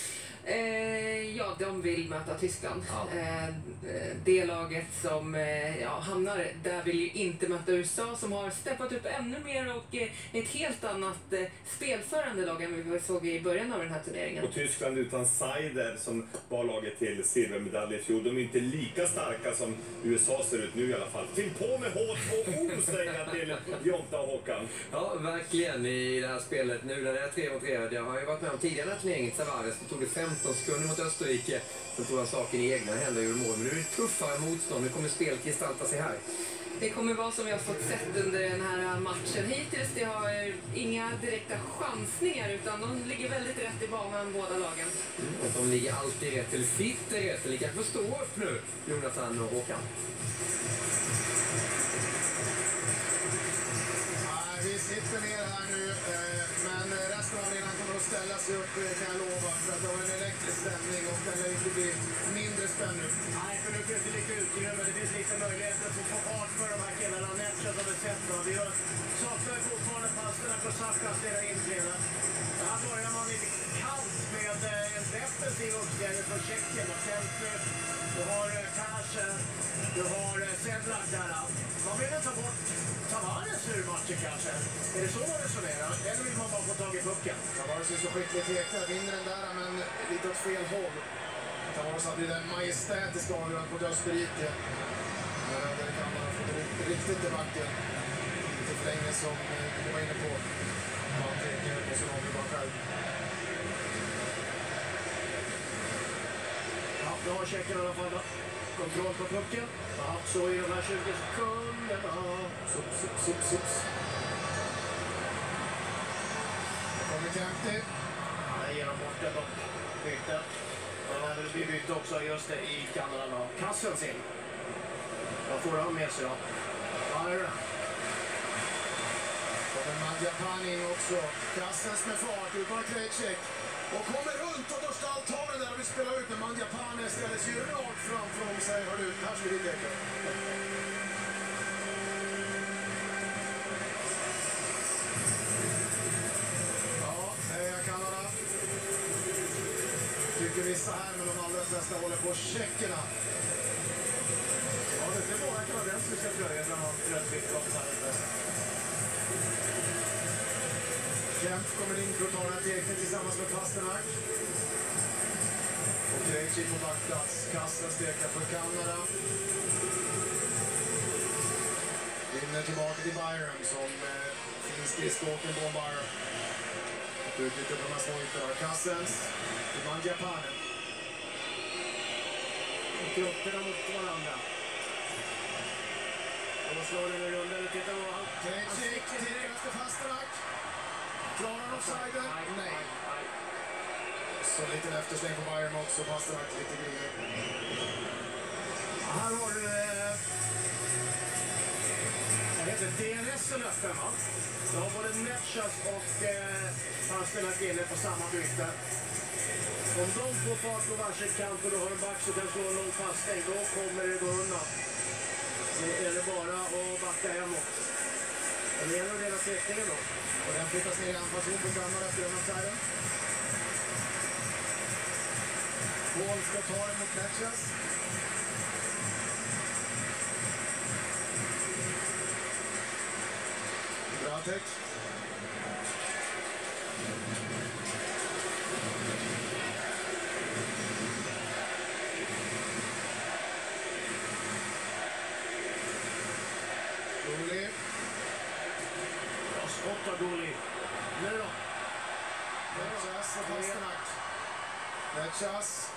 Ja, de vill möta Tyskland. Ja. Det laget som hamnar där vill ju inte möta USA som har steppat upp ännu mer och ett helt annat spelförande lag än vi såg i början av den här turneringen. Och Tyskland utan Seider som var laget till silvermedalj i fjol. De är inte lika starka som USA ser ut nu i alla fall. Fyll på med H2O säger jag till Jonta och Håkan. Ja, verkligen i det här spelet. Nu när det är 3-3, det har ju varit med om tidigare turneringen. Tavares tog det 15 sekunder mot Österrike. Sen tog han saken i egna händer och gjorde mål. Men nu är det tuffare motstånd. Nu kommer spelet gestalta sig här. Det kommer vara som vi har fått sett under den här matchen hittills. Det har inga direkta chansningar utan de ligger väldigt rätt i banan båda lagen. Och de ligger alltid rätt, eller sitter rätt. Eller kanske stå upp nu, Jonathan och Håkan. Vi sitter ner här nu, men resten av arenan kommer att ställa sig upp, kan jag lova. För att det var en elektrisk stämning och den lär inte bli mindre spännande. Nej, för nu finns det lite utrymme. Det finns lite möjligheter att få fart för de här killarna. Netchat har vi sett. Vi saknar fortfarande passerna på Saka att ställa in flera. Här börjar man lite kallt med en defensiv uppställning från Tjeckien. Du har Persson, du har Sedlak där. Man vill ta bort Tavares ur matchen kanske. Är det så man resonerar? Eller vill man bara få tag i pucken? Tavares är så skickligt tekare, vinner den där men lite åt fel håll. Tavares hade ju den majestätiska avgörandet mot Österrike. Men där kan man ha fått riktigt i backen. Lite för länge som du var inne på. Man tänker på sin avgörande själv. Ja, då har Tjeckien i alla fall då. kontroll på pucken. Har haft så i de här 20 sekunderna. Sups. Kommer Kempty. Han är genom bort det dock. Byte. Men han vill bli byte också just det i Kanada då. Kassens in. Vad får han med sig då? Byron. Kommer Mangiapane in också. Kassens med fart ut på Krejcik. Och kommer runt och Dostal tar den där och vill spela ut. Men Mangiapane ställer sig ju rakt framför dem och säger hör du, här ska vi täcka. Ja, heja Kanada. Tycker vissa här, men de allra flesta håller på tjeckerna. Ja, det är många kanadensiska tröjor när han rödvitt och Kemp kommer in för att ta den här tekningen tillsammans med Pasternak. Och Krejcik på backplats. Kassen stekar för Kanada. Vinner tillbaka till Byron som finns skridskåken på Byron. Att utnyttja de här små ytorna. Kassens till Mangiapane. Och grupperna mot varandra. Och då slår den i runden. Titta på han. Krejcik direkt efter Pasternak. Klarar han offsiden? Nej. Så lite eftersläng på Bayern också. Pasternak lite grinig. Här har du... Vad heter det? DNS-en öppen, va? Du har både Netchas och Pasternak inne på samma byte. Om de får fart på varsin kant och du har en back som kan slå en lång passning, då kommer det gå undan. Nu är det bara att backa hemåt. Det gäller att dela tekningen då. Och den flyttas ner i anfallszon på Kanada efter den här träden. Paul ska ta den mot Netchas. Bratek. Gulli. Skott av Gulli. Nu då. Netchas och Pasternak. Netchas.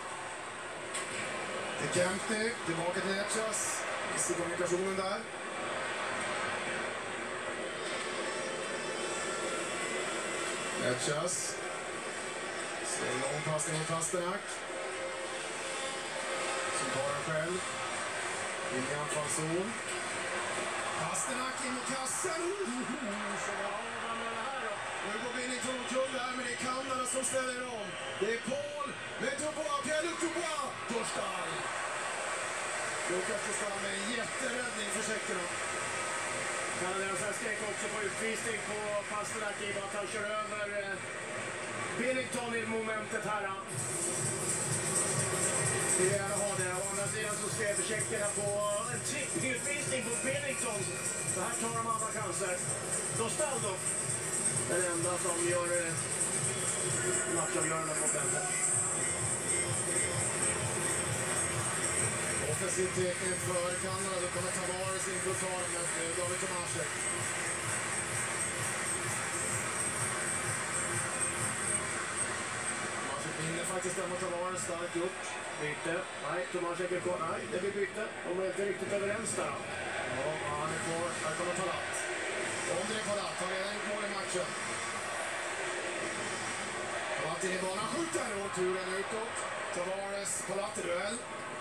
Till Kempty. Tillbaka till Netchas. Miss i kommunikationen där. Netchas. Så en lång passning mot Pasternak. Som tar den själv. In i anfallszon. Pasternak in mot kassen. Nu går Binnington omkull här, men det är Kanada som ställer om. Det är Paul med Dubois, Pierre-Luc Dubois. Dostal. Lukas Dostal med en jätteräddning för tjeckerna. Kanadensaren skrek också på utvisning på Pasternak i att han kör över Binnington i momentet här. Det är gärna ha det. Å andra sidan så skrev tjeckerna på en trippelutvisning på Binnington. Så här tar de alla chanser. Dostal då. Den enda som gör matchavgörande momentet. Offensiv teknik för Kanada. Då kommer Tavares in för att ta den med David Tomasek. Tomasek vinner faktiskt den mot Tavares. Starkt gjort. Byte. Nej, Tomasek är kvar. Nej, det blir byte. De är inte riktigt överens där. Ja, han är kvar. Här kommer Palat. Ondrej Palat har redan gjort mål i matchen. Palat in i banan. Skjuter och turen utåt. Tavares, Palat i duell.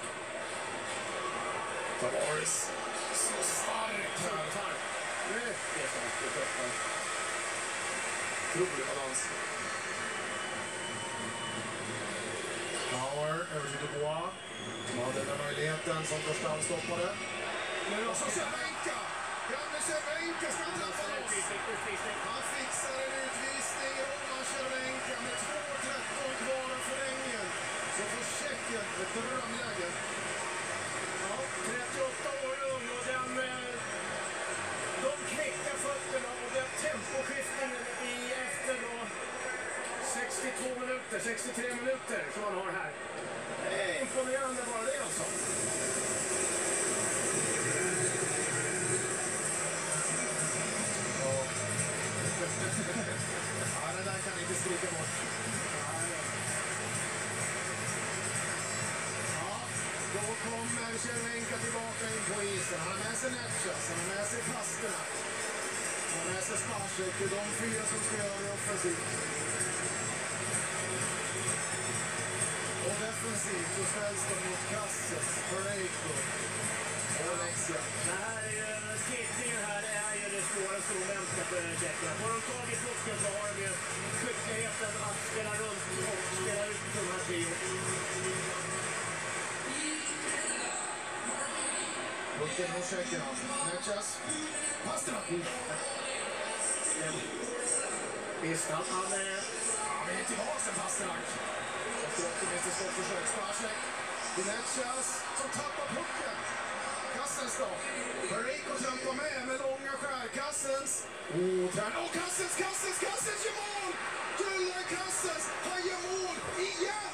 Tavares. Så stark här. Mycket starkt i första. Otrolig balans. Power över till Dubois. Som hade den där möjligheten som Dostal stoppade. Men också Cervenka! Gamle Cervenka ska träffa loss. Han fixar en utvisning. Roman Cervenka med 2.13 kvar av förlängningen. Så får Tjeckien ett drömläge. Ja, 38 år ung och de knäcker fötterna och den temposkiftningen efter då 63 minuter som man har här. Det är imponerande bara det alltså. Ja, det där kan inte stryka bort. Ja, då kommer Cervenka tillbaka in på isen. Han har med sig Netchas, han har med sig Pasternak. Han har med sig Spacek. Det är de 4 som ska göra det offensivt. Och defensivt så ställs de mot Kasses, Pareko och Alexia. Det här är ju sittningen här, det är ju det svåraste momentet för Tjeckien. Får de tag i pucken så har de ju skickligheten att spela runt och spela ut de här tio. Pucken mot Tjeckien. Netchas. Pasternak. Visst, han är tillbaka sen Pasternak. Och optimistiskt skottförsök. Spacek. Netchas som tappar pucken. Kassens då. Pareko trampar med långa skär. Kassens. Kassens gör mål! Dylan Kassens, han gör mål igen!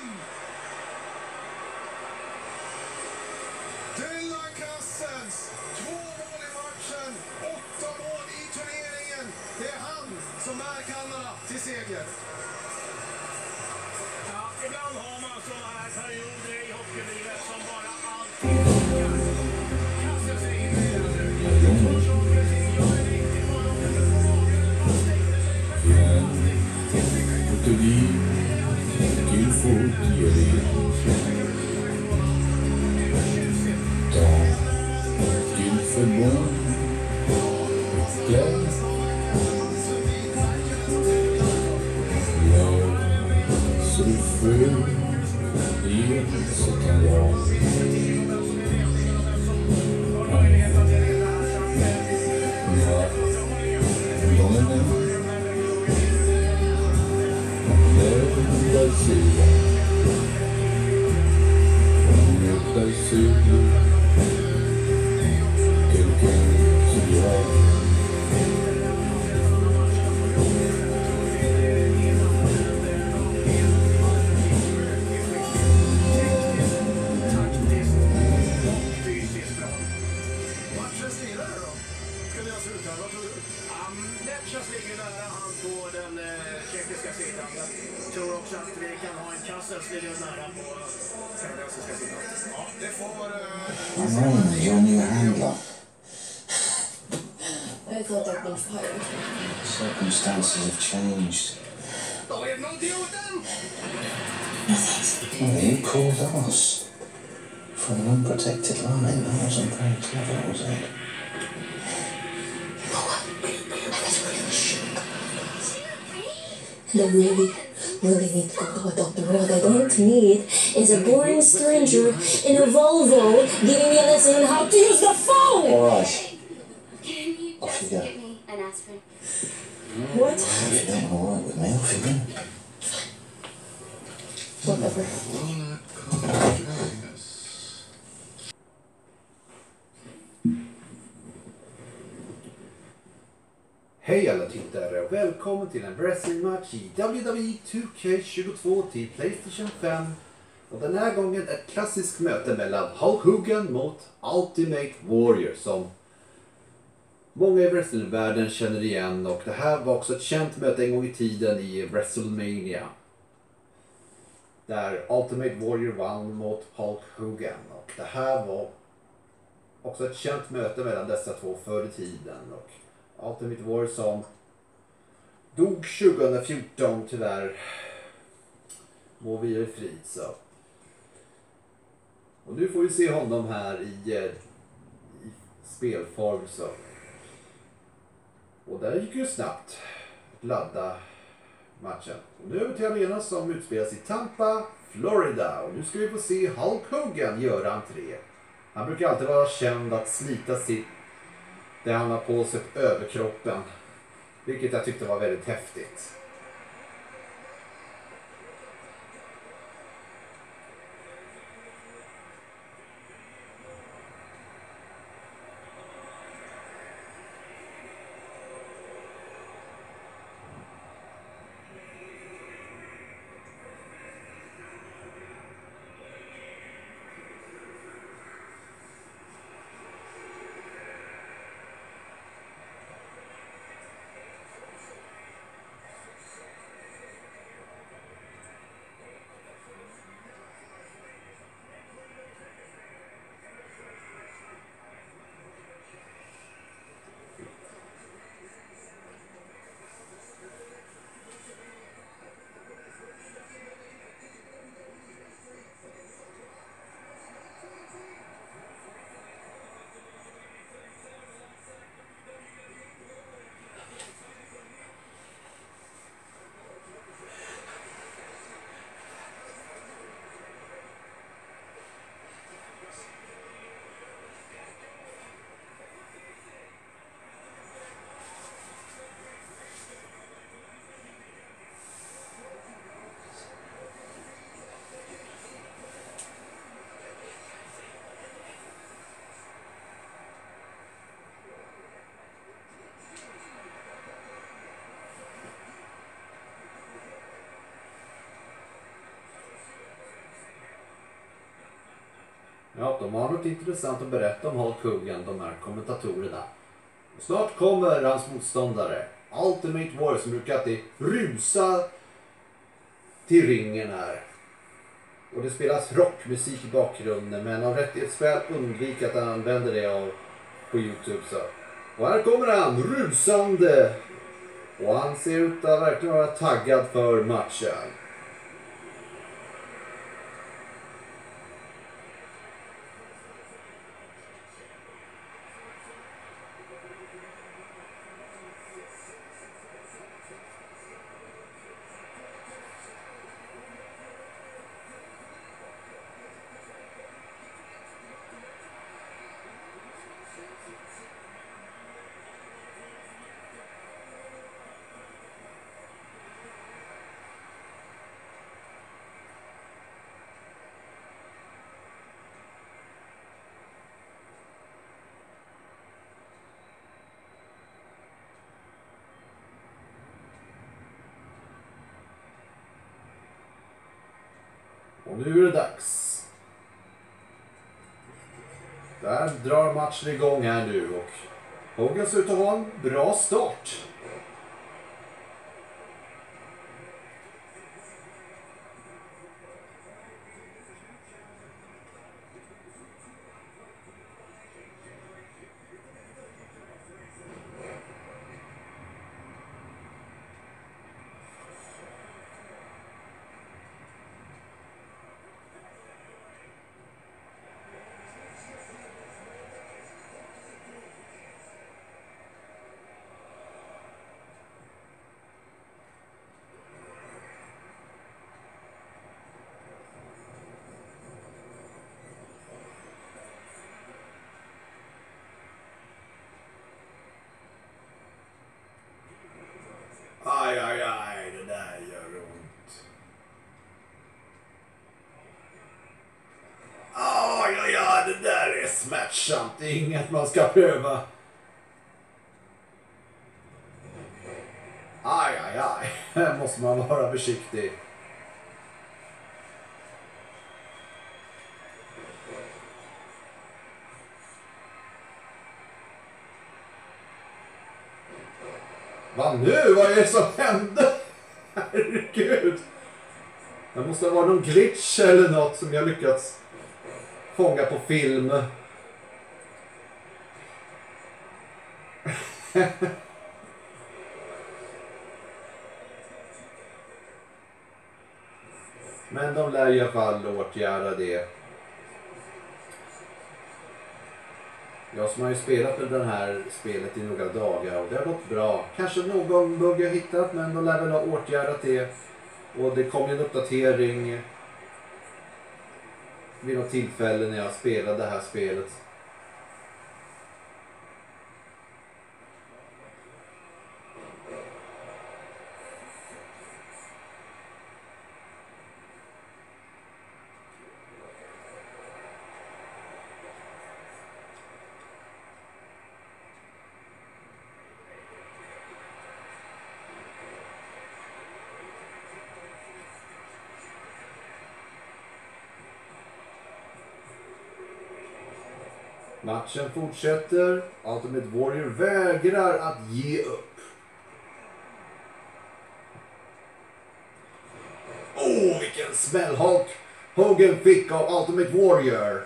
Dylan Kassens, 2 mål i matchen, 8 mål i turneringen. Det är han som är Kanada till seger. Ja, ibland har man såna här perioder i hockeylivet som bara alltid funkar. Kassens är inne i det nu. Qu'il faut y aller. Tant qu'il fait bon, clair. L'heure se fait dire c'est un grand. Netchas ligger nära han på den tjeckiska sidan. Jag tror också att vi kan ha en Kassens ligger nära på kanadensiska sidan. Ja, det får... Your new handler. I thought I'd been fired. Circumstances have changed. Oh, we have no deal with them! Well, you called us for an unprotected line. That wasn't very clever, was it? They really need to go adopt the road. I don't need is a boring stranger in a Volvo giving me a lesson on how to use the phone! Alright. Can you Off you just go. get me an aspirin? What? If you don't want to work with me, off you go. Whatever. Hej alla tittare och välkommen till en wrestlingmatch i WWE 2K22 till Playstation 5. Och den här gången ett klassiskt möte mellan Hulk Hogan mot Ultimate Warrior som många i wrestlingvärlden känner igen. Och det här var också ett känt möte en gång i tiden i WrestleMania. Där Ultimate Warrior vann mot Hulk Hogan. Och det här var också ett känt möte mellan dessa två förr i tiden. Och Ultimate Warrior som dog 2014 tyvärr. Må vi i frid så. Och nu får vi se honom här i spelform så. Och där gick ju snabbt att ladda matchen. Och nu över till arenan som utspelas i Tampa, Florida. Och nu ska vi få se Hulk Hogan göra entré. Han brukar alltid vara känd att slita sitt det han har på sig på överkroppen. Vilket jag tyckte var väldigt häftigt. Ja, de har något intressant att berätta om Hulk Hogan, de här kommentatorerna. Och snart kommer hans motståndare, Ultimate Warrior, som brukar alltid rusa till ringen här. Och det spelas rockmusik i bakgrunden, men av rättighetsskäl undviker att han använder det på YouTube. Så. Och här kommer han, rusande. Och han ser ut att verkligen vara taggad för matchen. Och nu är det dags. Där drar matchen igång här nu och Hogan ser ut att ha en bra start. Aj, aj, aj, det där gör ont. Aj, aj, aj, det där är smärtsamt. Det är inget man ska pröva. Aj, aj, aj. Här måste man vara försiktig. Vad nu? Vad är det som hände? Herregud. Det måste vara någon glitch eller något som jag lyckats fånga på film. Men de lär i alla fall åtgärda det. Jag som har ju spelat med det här spelet i några dagar och det har gått bra. Kanske någon bugg jag hittat, men de lär väl ha åtgärdat det. Och det kom en uppdatering vid något tillfälle när jag spelade det här spelet. Matchen fortsätter. Ultimate Warrior vägrar att ge upp. Vilken smäll Hulk Hogan fick av Ultimate Warrior.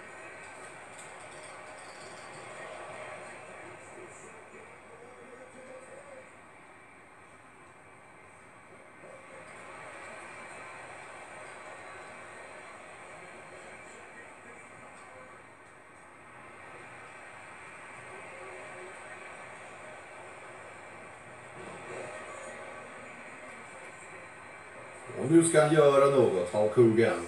Och nu ska han göra något, Hulk Hogan.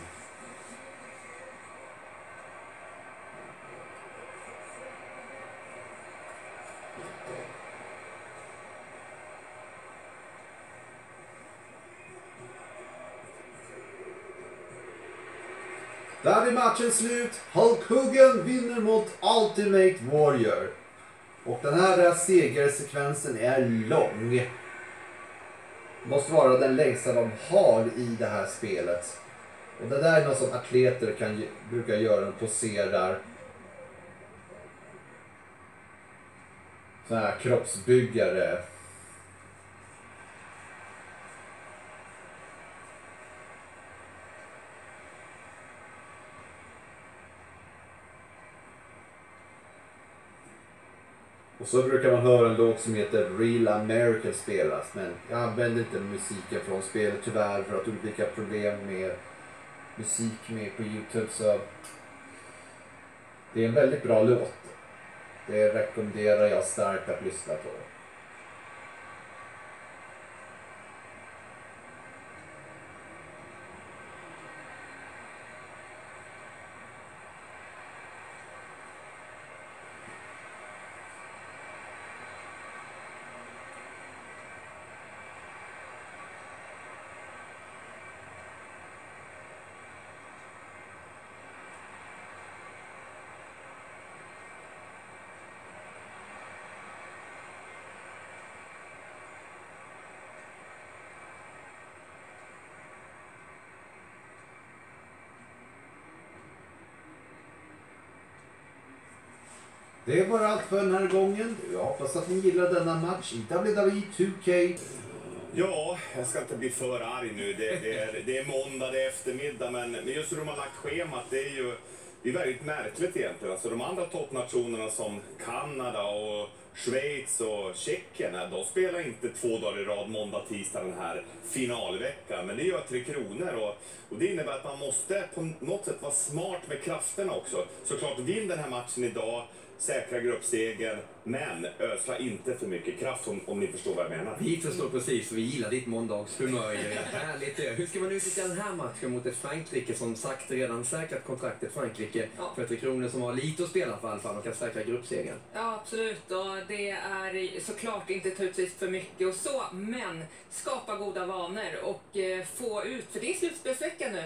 Där är matchen slut. Hulk Hogan vinner mot Ultimate Warrior. Och den här segersekvensen är lång. Måste vara den längsta de har i det här spelet. Och det där är något som atleter brukar göra, de poserar. Sådana här kroppsbyggare. Och så brukar man höra en låt som heter Real American spelas, men jag använder inte musiken från spelet tyvärr för att olika problem med musik med på YouTube, så det är en väldigt bra låt. Det rekommenderar jag starkt att lyssna på. Det var allt för den här gången. Jag hoppas att ni gillar denna match i WWE 2K. Ja, jag ska inte bli för arg nu. Det är måndag, det är eftermiddag, men just hur de har lagt schemat, det är väldigt märkligt egentligen. Alltså de andra toppnationerna som Kanada och Schweiz och Tjeckien, de spelar inte 2 dagar i rad, måndag, tisdag den här finalveckan. Men det gör Tre Kronor och det innebär att man måste på något sätt vara smart med krafterna också. Såklart, vinn den här matchen idag, säkra gruppsegen, men ösla inte för mycket kraft om ni förstår vad jag menar. Vi förstår precis, vi gillar ditt måndagshumör. Härligt det. Hur ska man utnyttja den här matchen mot ett Frankrike som sagt redan säkrat kontraktet Frankrike för Tre Kronor som har lite att spela för i alla fall och kan säkra gruppsegen? Ja, absolut. Och det är såklart inte ta ut sig för mycket och så, men skapa goda vanor och få ut, för det är slutspelsvecka nu.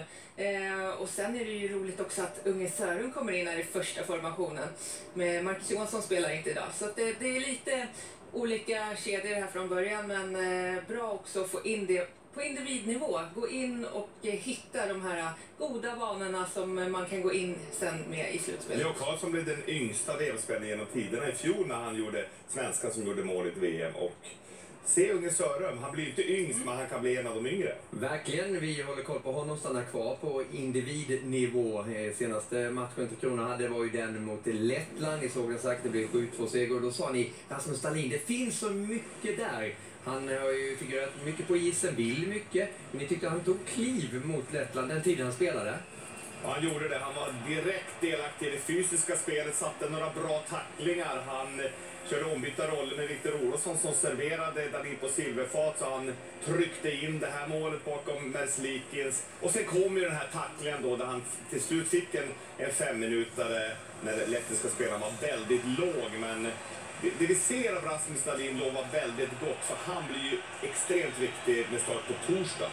Och sen är det ju roligt också att Unge Sörum kommer in här i första formationen. Med Marcus Johansson spelar inte idag. Så att det är lite olika kedjor här från början, men bra också att få in det på individnivå. Gå in och hitta de här goda vanorna som man kan gå in sen med i slutspelet. Leo Karlsson blev den yngsta VM-spelaren genom tiderna i fjol när han gjorde svenska som gjorde mål i VM. Och se Unge Sörum, han blir inte yngst men han kan bli en av de yngre. Verkligen, vi håller koll på honom, stannar kvar på individnivå. Senaste matchen till Krona hade var ju den mot Lettland. Ni såg den sagt, det blev 7-2-seger och då sa ni Rasmus Dahlin, det finns så mycket där. Han har ju figurerat mycket på isen, vill mycket. Men ni tyckte han tog kliv mot Lettland den tiden han spelade? Ja, han gjorde det, han var direkt delaktig i det fysiska spelet, satte några bra tacklingar. Han körde ombytta roller med Viktor Olofsson som serverade Dahlin på silverfat, så han tryckte in det här målet bakom Merslikins. Och sen kom ju den här tacklingen då där han till slut fick en 5-minutare när lettiska spelaren var väldigt låg. Men det vi ser av Rasmus Dahlin lovar väldigt gott, för han blir ju extremt viktig med start på torsdag.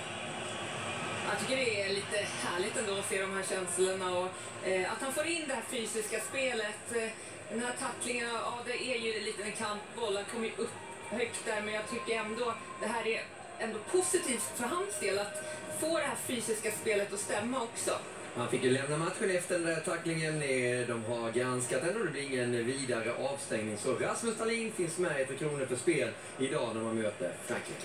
Jag tycker det är lite härligt ändå att se de här känslorna och att han får in det här fysiska spelet. Den här tacklingen, ja det är ju lite en kampboll, han kommer ju upp högt där, men jag tycker ändå det här är ändå positivt för hans del att få det här fysiska spelet att stämma också. Han fick ju lämna matchen efter den där tacklingen. De har granskat den och det blir ingen vidare avstängning. Så Rasmus Dahlin finns med i Tre Kronor för spel idag när man möter Frankrike.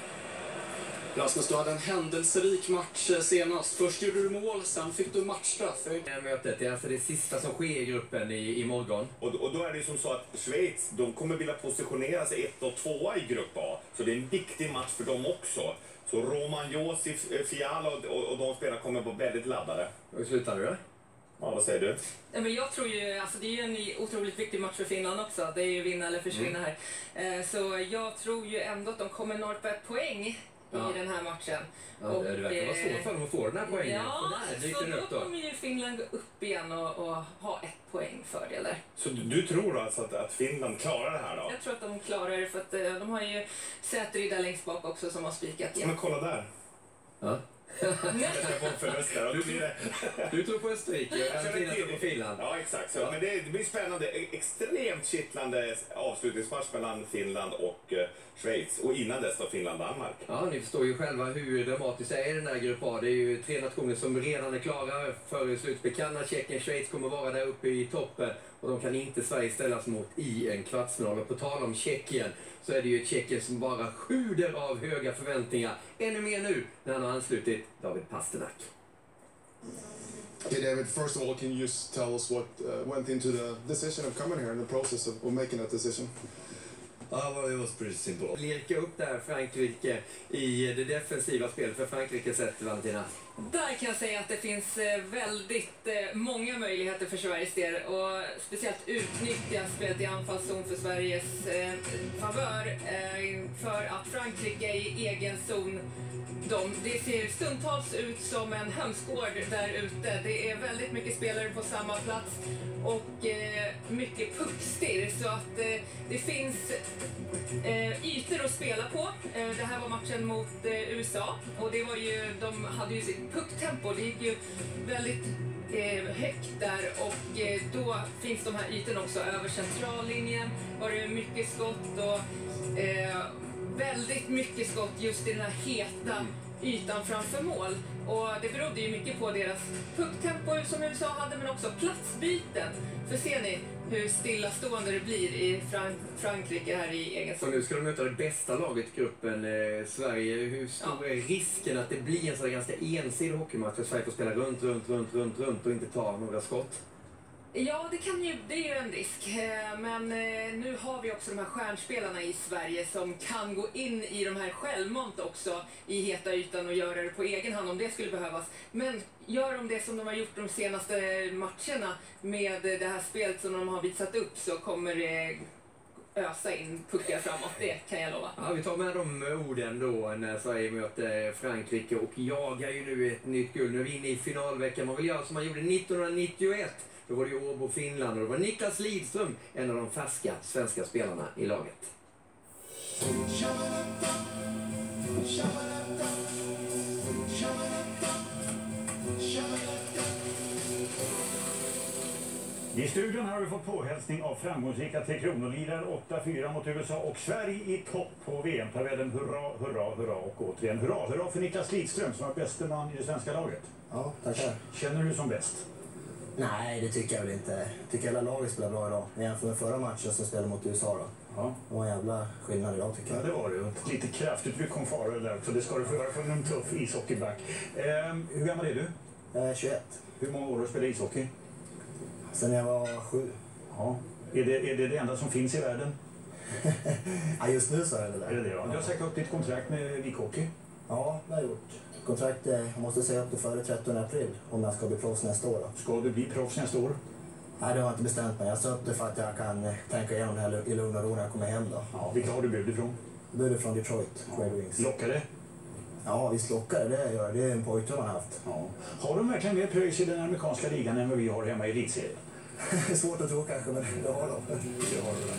Rasmus, du hade en händelserik match senast. Först gjorde du mål, sen fick du matchstraff. Mötet är alltså det sista som sker i gruppen imorgon. Och då är det ju som så att Schweiz, de kommer vilja positionera sig 1 och 2 i grupp A. Så det är en viktig match för dem också. Så Roman Josif, Fiala och de spelarna kommer vara väldigt laddade. Hur slutar du då? Ja, vad säger du? Ja, men jag tror ju, alltså det är ju en otroligt viktig match för Finland också. Det är ju vinna eller försvinna här. Så jag tror ju ändå att de kommer nå på ett poäng i den här matchen. Ja, och, det verkar vara svårt för dem att få den här poängen. Ja, så då kommer ju Finland gå upp igen och ha 1 poäng fördelar. Så du tror alltså att Finland klarar det här då? Jag tror att de klarar det för att de har ju Säteri där längst bak också som har spikat. Ja, men kolla där. Ja. Du tror på Österrike och Argentina tror på Finland. Ja, exakt. Så. Ja. Men det blir spännande. Extremt kittlande avslutningsmatch mellan Finland och Schweiz. Och innan dess då Finland-Danmark. Ja, ni förstår ju själva hur dramatiskt det är i den här grupp A. Det är ju 3 nationer som redan är klara för slutspel. Kanada, Tjeckien, Schweiz kommer vara där uppe i toppen. Och de kan inte Sverige ställas mot i en kvartsfinal. Och på tal om Tjeckien så är det ju Tjeckien som bara sjuder av höga förväntningar. Ännu mer nu när han har anslutit David Pasternak. Hey David, first of all, can you just tell us what went into the decision of coming here and the process of making that decision? Well, it was pretty simple. Lirka upp där Frankrike i det defensiva spelet för Frankrikes sätt, Valentina. Där kan jag säga att det finns väldigt många möjligheter för Sveriges del och speciellt utnyttja spelet i anfallszon för Sveriges favör för att Frankrike i egen zon, det ser stundtals ut som en hönsgård där ute. Det är väldigt mycket spelare på samma plats och mycket puckstirr så att det finns ytor att spela på. Det här var matchen mot USA och det var ju, de hade ju sitt pucktempo, det gick ju väldigt högt där och då finns de här ytorna också över centrallinjen. Var det mycket skott och väldigt mycket skott just i den här heta ytan framför mål. Och det berodde ju mycket på deras pucktempo som USA hade men också platsbyten. För ser ni hur stillastående det blir i Frankrike här i egen så nu ska de möta det bästa laget i gruppen, Sverige. Hur stor är risken att det blir en sån ganska ensidig hockeymatch där Sverige får spela runt och inte ta några skott? Ja, det är ju en risk. Men nu har vi också de här stjärnspelarna i Sverige som kan gå in i de här självmant också i heta ytan och göra det på egen hand om det skulle behövas. Men gör de det som de har gjort de senaste matcherna med det här spelet som de har visat upp så kommer det ösa in puckar framåt, det kan jag lova. Ja, vi tar med de orden då när Sverige möter Frankrike och jagar ju nu ett nytt guld. Nu är vi inne i finalveckan. Man vill göra som man gjorde 1991. Då var det ju Åbo, Finland och det var Niklas Lidström, en av de färska svenska spelarna i laget. I studion har vi fått påhälsning av framgångsrika Tre Kronor-lirare 8-4 mot USA och Sverige i topp på VM-tabellen. Hurra, hurra, hurra och återigen hurra, hurra för Niklas Lidström som är bäste man i det svenska laget. Ja, tackar. Känner du som bäst? Nej, det tycker jag väl inte. Jag tycker hela laget spelar bra idag. Men jämfört med förra matchen som spelade mot USA då. Ja. Det var en jävla skillnad idag tycker jag. Ja, det var det. Lite kraftigt du kom fara där också. Det ska du få göra från en tuff ishockeyback. Hur gammal är du? 21. Hur många år har du spelat ishockey? Sen jag var 7. Ja. Är det enda som finns i världen? Ja, just nu så är det där. Är det det, ja. Du har sagt upp ditt kontrakt med Vikhockey? Ja, det har jag gjort. Kontrakt, jag måste säga upp det före 13 april om jag ska bli proffs nästa år. Då. Ska du bli proffs nästa år? Nej, det har jag inte bestämt mig. Jag sa upp det för att jag kan tänka igenom det här i lugn och ro när jag kommer hem då. Ja, vilka har du bud ifrån? Bud från Detroit, Red Wings. Lockar det? Ja, visst lockar det gör. Det är en pojke man har haft. Ja. Har de verkligen mer pröjs i den amerikanska ligan än vad vi har hemma i elitserien? Det är svårt att tro kanske, men det har de. Det har de.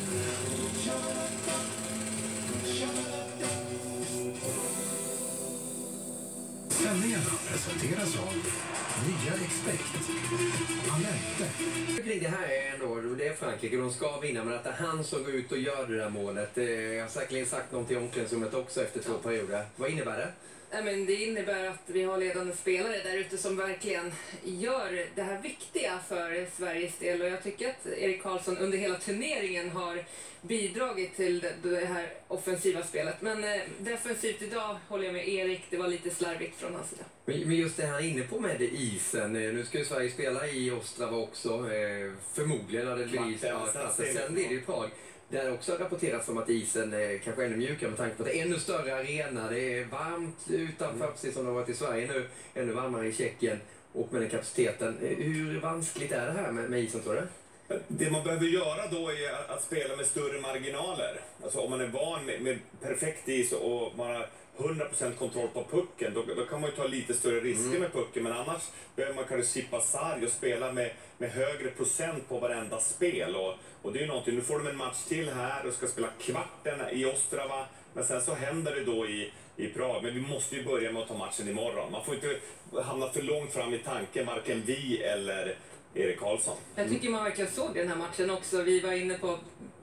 Sändningarna presenteras av Nya Expect. Alerte. Kring det här är ändå, det är Frankrike, de ska vinna, men att det han som går ut och gör det där målet. Jag har säkert sagt någonting om omklädningsrummet också efter 2 perioder. Vad innebär det? Men det innebär att vi har ledande spelare där ute som verkligen gör det här viktiga för Sveriges del. Och jag tycker att Erik Karlsson under hela turneringen har bidragit till det här offensiva spelet. Men defensivt idag håller jag med Erik, det var lite slarvigt från hans sida. Men just det här inne på med isen, nu ska ju Sverige spela i Ostrava också, förmodligen när det blir isen. Sen blir det ju Prag. Det har också rapporterats om att isen är kanske ännu mjukare med tanke på att det är ännu större arena. Det är varmt utanför, precis som det har varit i Sverige nu. Ännu varmare i Tjeckien och med den kapaciteten. Hur vanskligt är det här med isen, tror du? Det man behöver göra då är att spela med större marginaler. Alltså om man är van med perfekt is och man har 100% kontroll på pucken, då kan man ju ta lite större risker med pucken. Men annars behöver man kanske sippa sarg och spela med högre procent på varenda spel. Och det är ju någonting, nu får de en match till här och ska spela kvarten i Ostrava. Men sen så händer det då i Prag. Men vi måste ju börja med att ta matchen imorgon. Man får inte hamna för långt fram i tanken, varken vi eller Erik Karlsson. Jag tycker man verkligen såg den här matchen också. Vi var inne på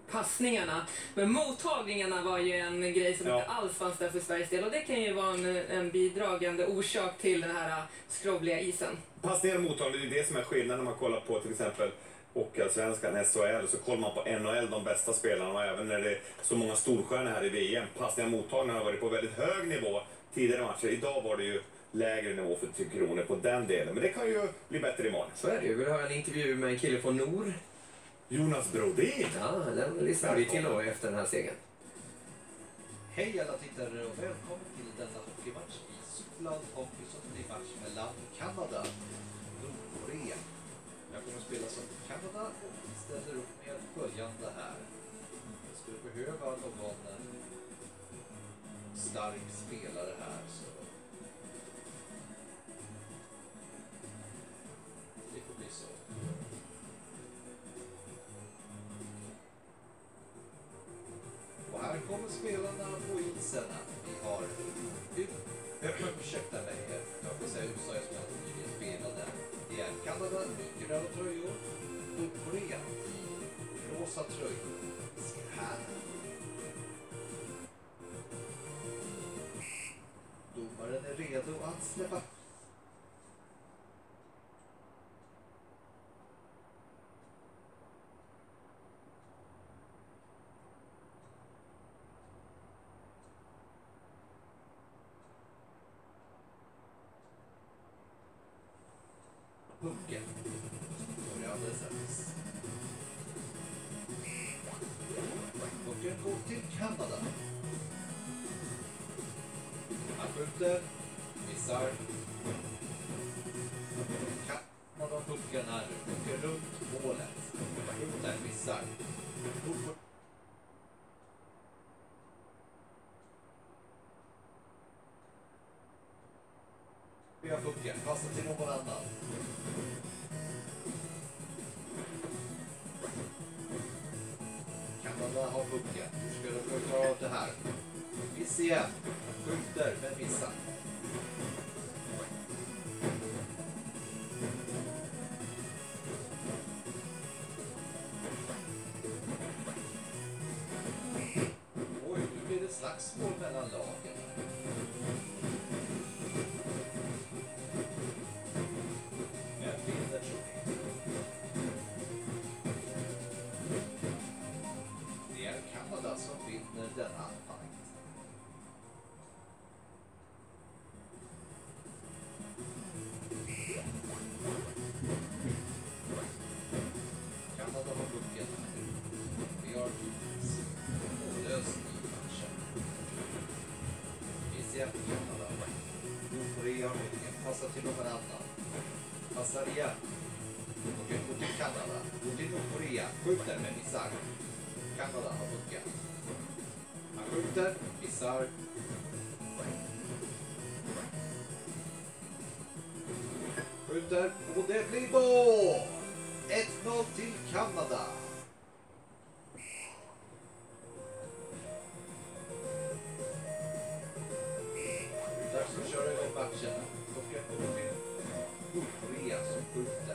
passningarna. Men mottagningarna var ju en grej som inte alls fanns där för Sveriges del. Och det kan ju vara en bidragande orsak till den här skrovliga isen. Passningar och mottagning, det är det som är skillnaden när man kollar på till exempel Hockeyallsvenskan, SHL, så kollar man på NHL, de bästa spelarna, och även när det är så många storstjärnor här i VM. Passningar och mottagningar har varit på väldigt hög nivå tidigare matcher. Idag var det ju lägre nivå för 3 kronor på den delen, men det kan ju bli bättre imorgon. Så är det ju. Vi vill ha en intervju med en kille från Nor. Jonas Brodin. Ja, den lyssnar vi till då efter den här segern. Hej alla tittare och välkommen till denna hockeymatch i Solland Hockey match mellan Kanada och Nordkorea. Jag kommer att spela som Kanada och ställer upp med följande här. Jag skulle behöva någon stark spelare här, så det får bli så. Och här kommer spelarna på isen. Vi har ursäkta mig, jag får säga USA som jag nyligen spelade. Det är Kanada i gröna tröjor, Nordkorea i rosa tröjor. Ser här. Domaren är redo att släppa. Pucken. Börjar alldeles strax. Pucken går till Kanada. Han skjuter. Missar. Kanada pucken här. Pucken runt målet. Skjuter. Missar. Vi har pucken. Passar till någon annan. Kanada har pucken. Hur ska de klara av det här? Miss igen. Skjuter men missar. Oj, nu blir det slagsmål mellan lagen. Vem vinner, tror ni? Det är Kanada som vinner denna fight. Kanada har pucken här. Vi har mållöst i matchen. Vi ser Kanada. Nordkorea har pucken. Passar till någon annan. Passar igen. Och går till Kanada. Går till Nordkorea. Skjuter men missar. Kanada har pucken. Han skjuter, missar. Skjuter och det blir mål! 1-0 till Kanada. Dags att köra igång matchen. Pucken går till Nordkorea som skjuter.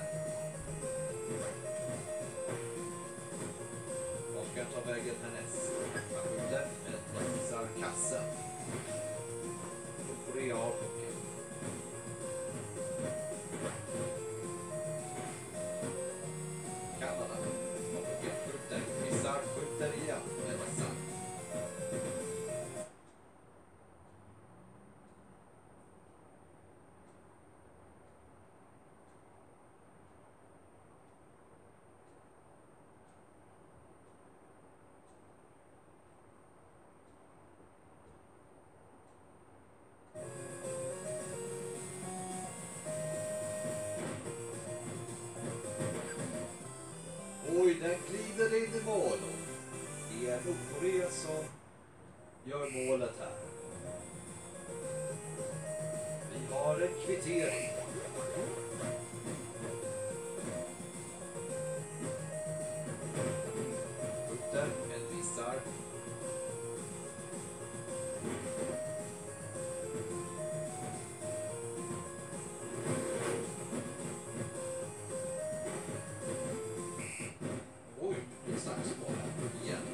Var ska jag ta vägen härnäst? Han skjuter, men missar kassen. Nordkorea har pucken. Kanada har pucken, skjuter, missar, skjuter igen, men missar. Oj, den glider in i mål. Det är Nordkorea som gör målet här. Vi har en kvittering. Skjuter, men missar. Oj, det är slagsmål här igen.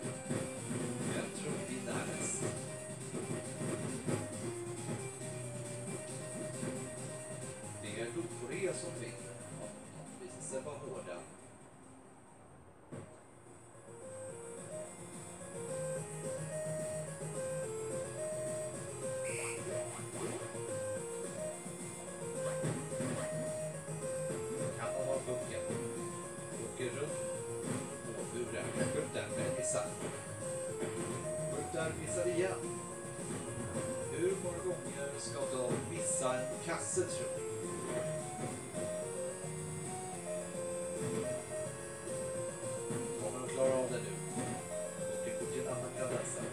ska då missa en kasse, tror jag. Kommer att klara av det nu. Och det går till en annan kanadensare.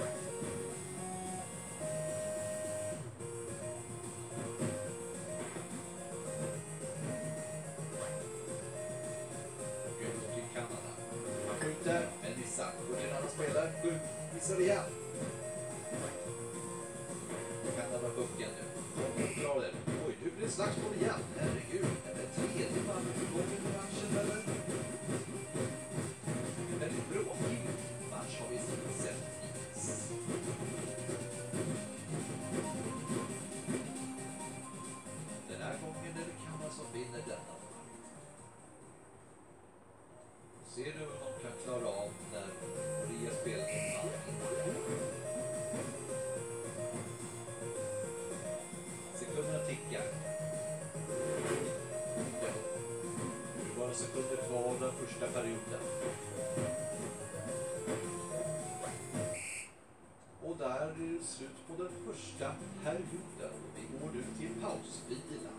Och över till Kanada. Han skjuter, men missar. Går till en annan spelare. Skjut, missar igen. Kanada pucken nu. Bra där. Oj, nu blir det slagsmål igen. Herregud, är det tredje mannen på gången i matchen, eller? En väldigt bråkig match har vi sett hittills. Den här gången är det Kanada som vinner denna. Ser du om de kan klara av när Maria spelar en man innan? Sekunderna tickar. Ja. Det var bara sekunder kvar av den första perioden. Och där är det slut på den första perioden. Vi går nu till pausvila.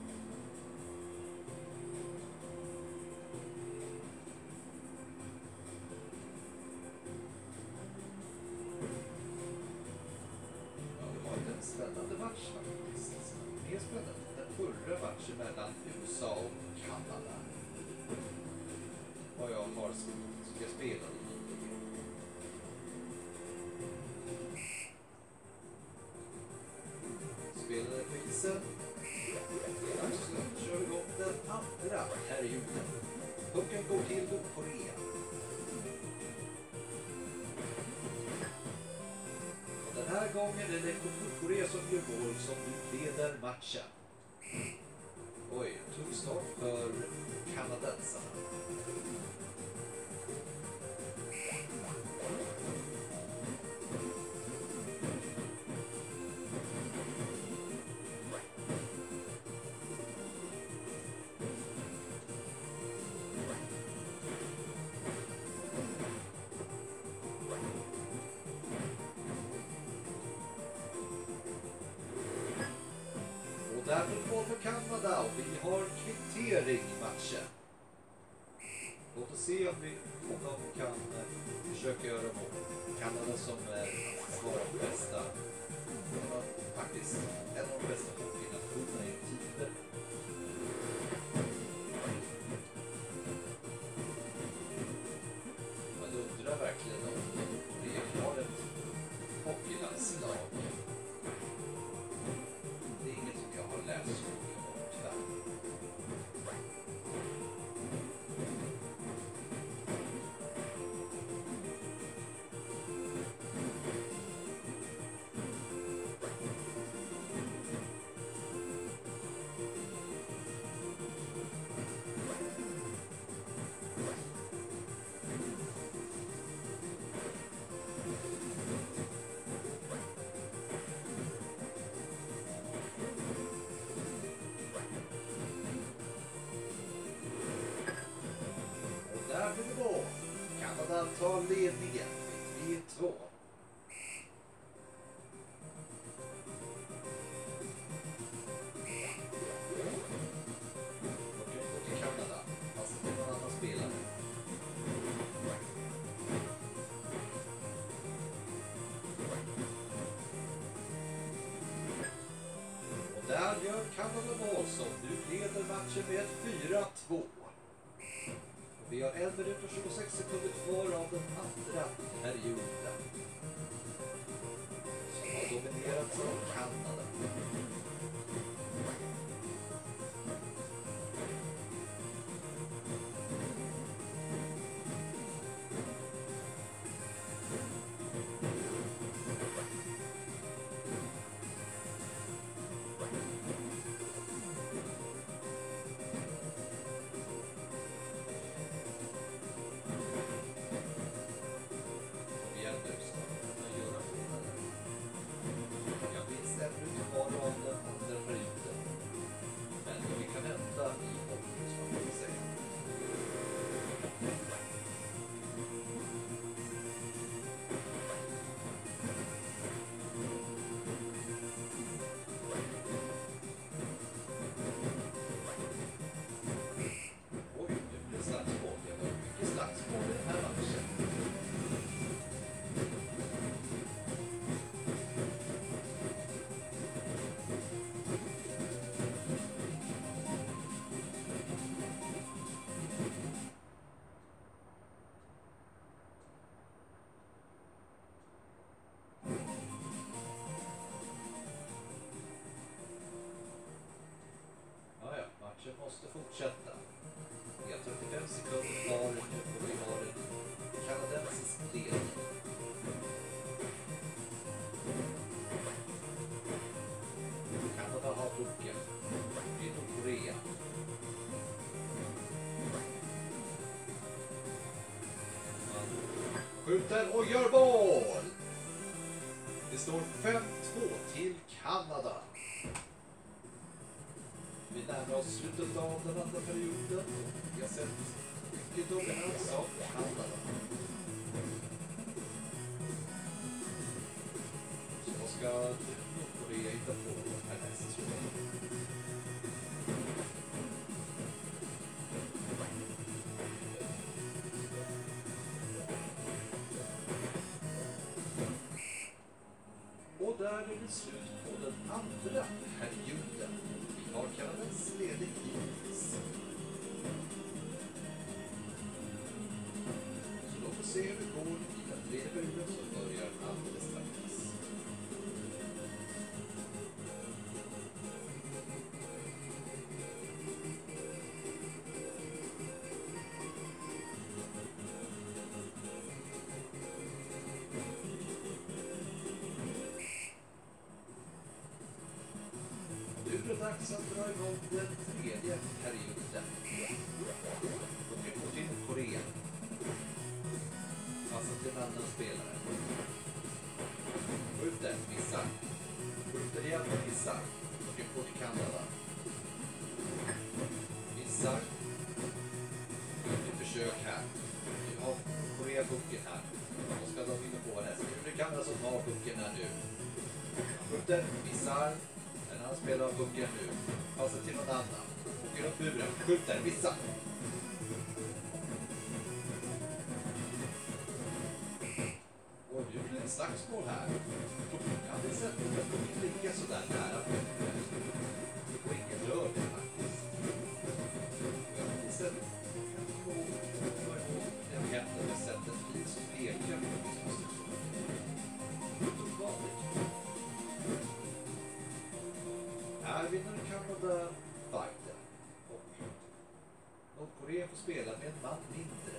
Spännande match faktiskt. Mer spännande än den förra matchen mellan USA och Kanada. Vad jag har ska spela i. Spelade på isen. Så kör vi igång den andra perioden. Pucken går till Nordkorea. Den här gången är det Nordkorea som gör mål som nu leder matchen. Oj, tung start för kanadensarna. Därför får för Kanada och vi har kvittering i matchen. Låt oss se om de kan försöka göra mål. Kanada som var de bästa, faktiskt en av de bästa hockeynationerna i tider. Man undrar verkligen om vi har ett hockeylandslag. Det är inget som jag har läst så mycket om, tyvärr. Där blir det bra. Kanada tar ledningen med 3-2. Pucken går till Kanada, fast det är någon annan spelare. Och där gör Kanada mål som nu leder matchen med 4-2. Vi har 1 minut och 26 sekunder kvar av den andra perioden. Som har dominerats av Kanada. måste fortsätta. Vi har 35 sekunder kvar och vi har en kanadensisk ledning. Kanada har pucken. Det är Nordkorea. Man skjuter och gör mål! Det står 5-2 till Kanada. Vi närmar oss slutet av den andra perioden. Vi har sett mycket dominans av Kanada. Så ska Nordkorea hitta på härnäst. Och där är det slut på den andra perioden. Vi har Kanadas ledning hittills. Så då får se hur det går i den tredje perioden som börjar alldeles strax. Nu är det dags att dra igång den tredje perioden. Och vi går till Korea. Passar till en annan spelare. Skjuter, missar. Skjuter igen, missar. Och vi går till Kanada. Missar. Ett försök här. Nu har Korea pucken här. Då ska de vinna på nästa. Nu är det Kanada som har pucken här nu. Skjuter, missar. Han spelar pucken nu. Passar till någon annan. Åker upp huvudet. Skjuter. Missar. Och nu blir det ett slagsmål här. Jag hade sett att det inte ligga så där nära. Och ingen rör det faktiskt. Jag hade sett jag vet att jag sett en bil som pekar på det som ser så. Ovanligt. Här vinner Kanada fighten. Och Nordkorea får spela med en man mindre.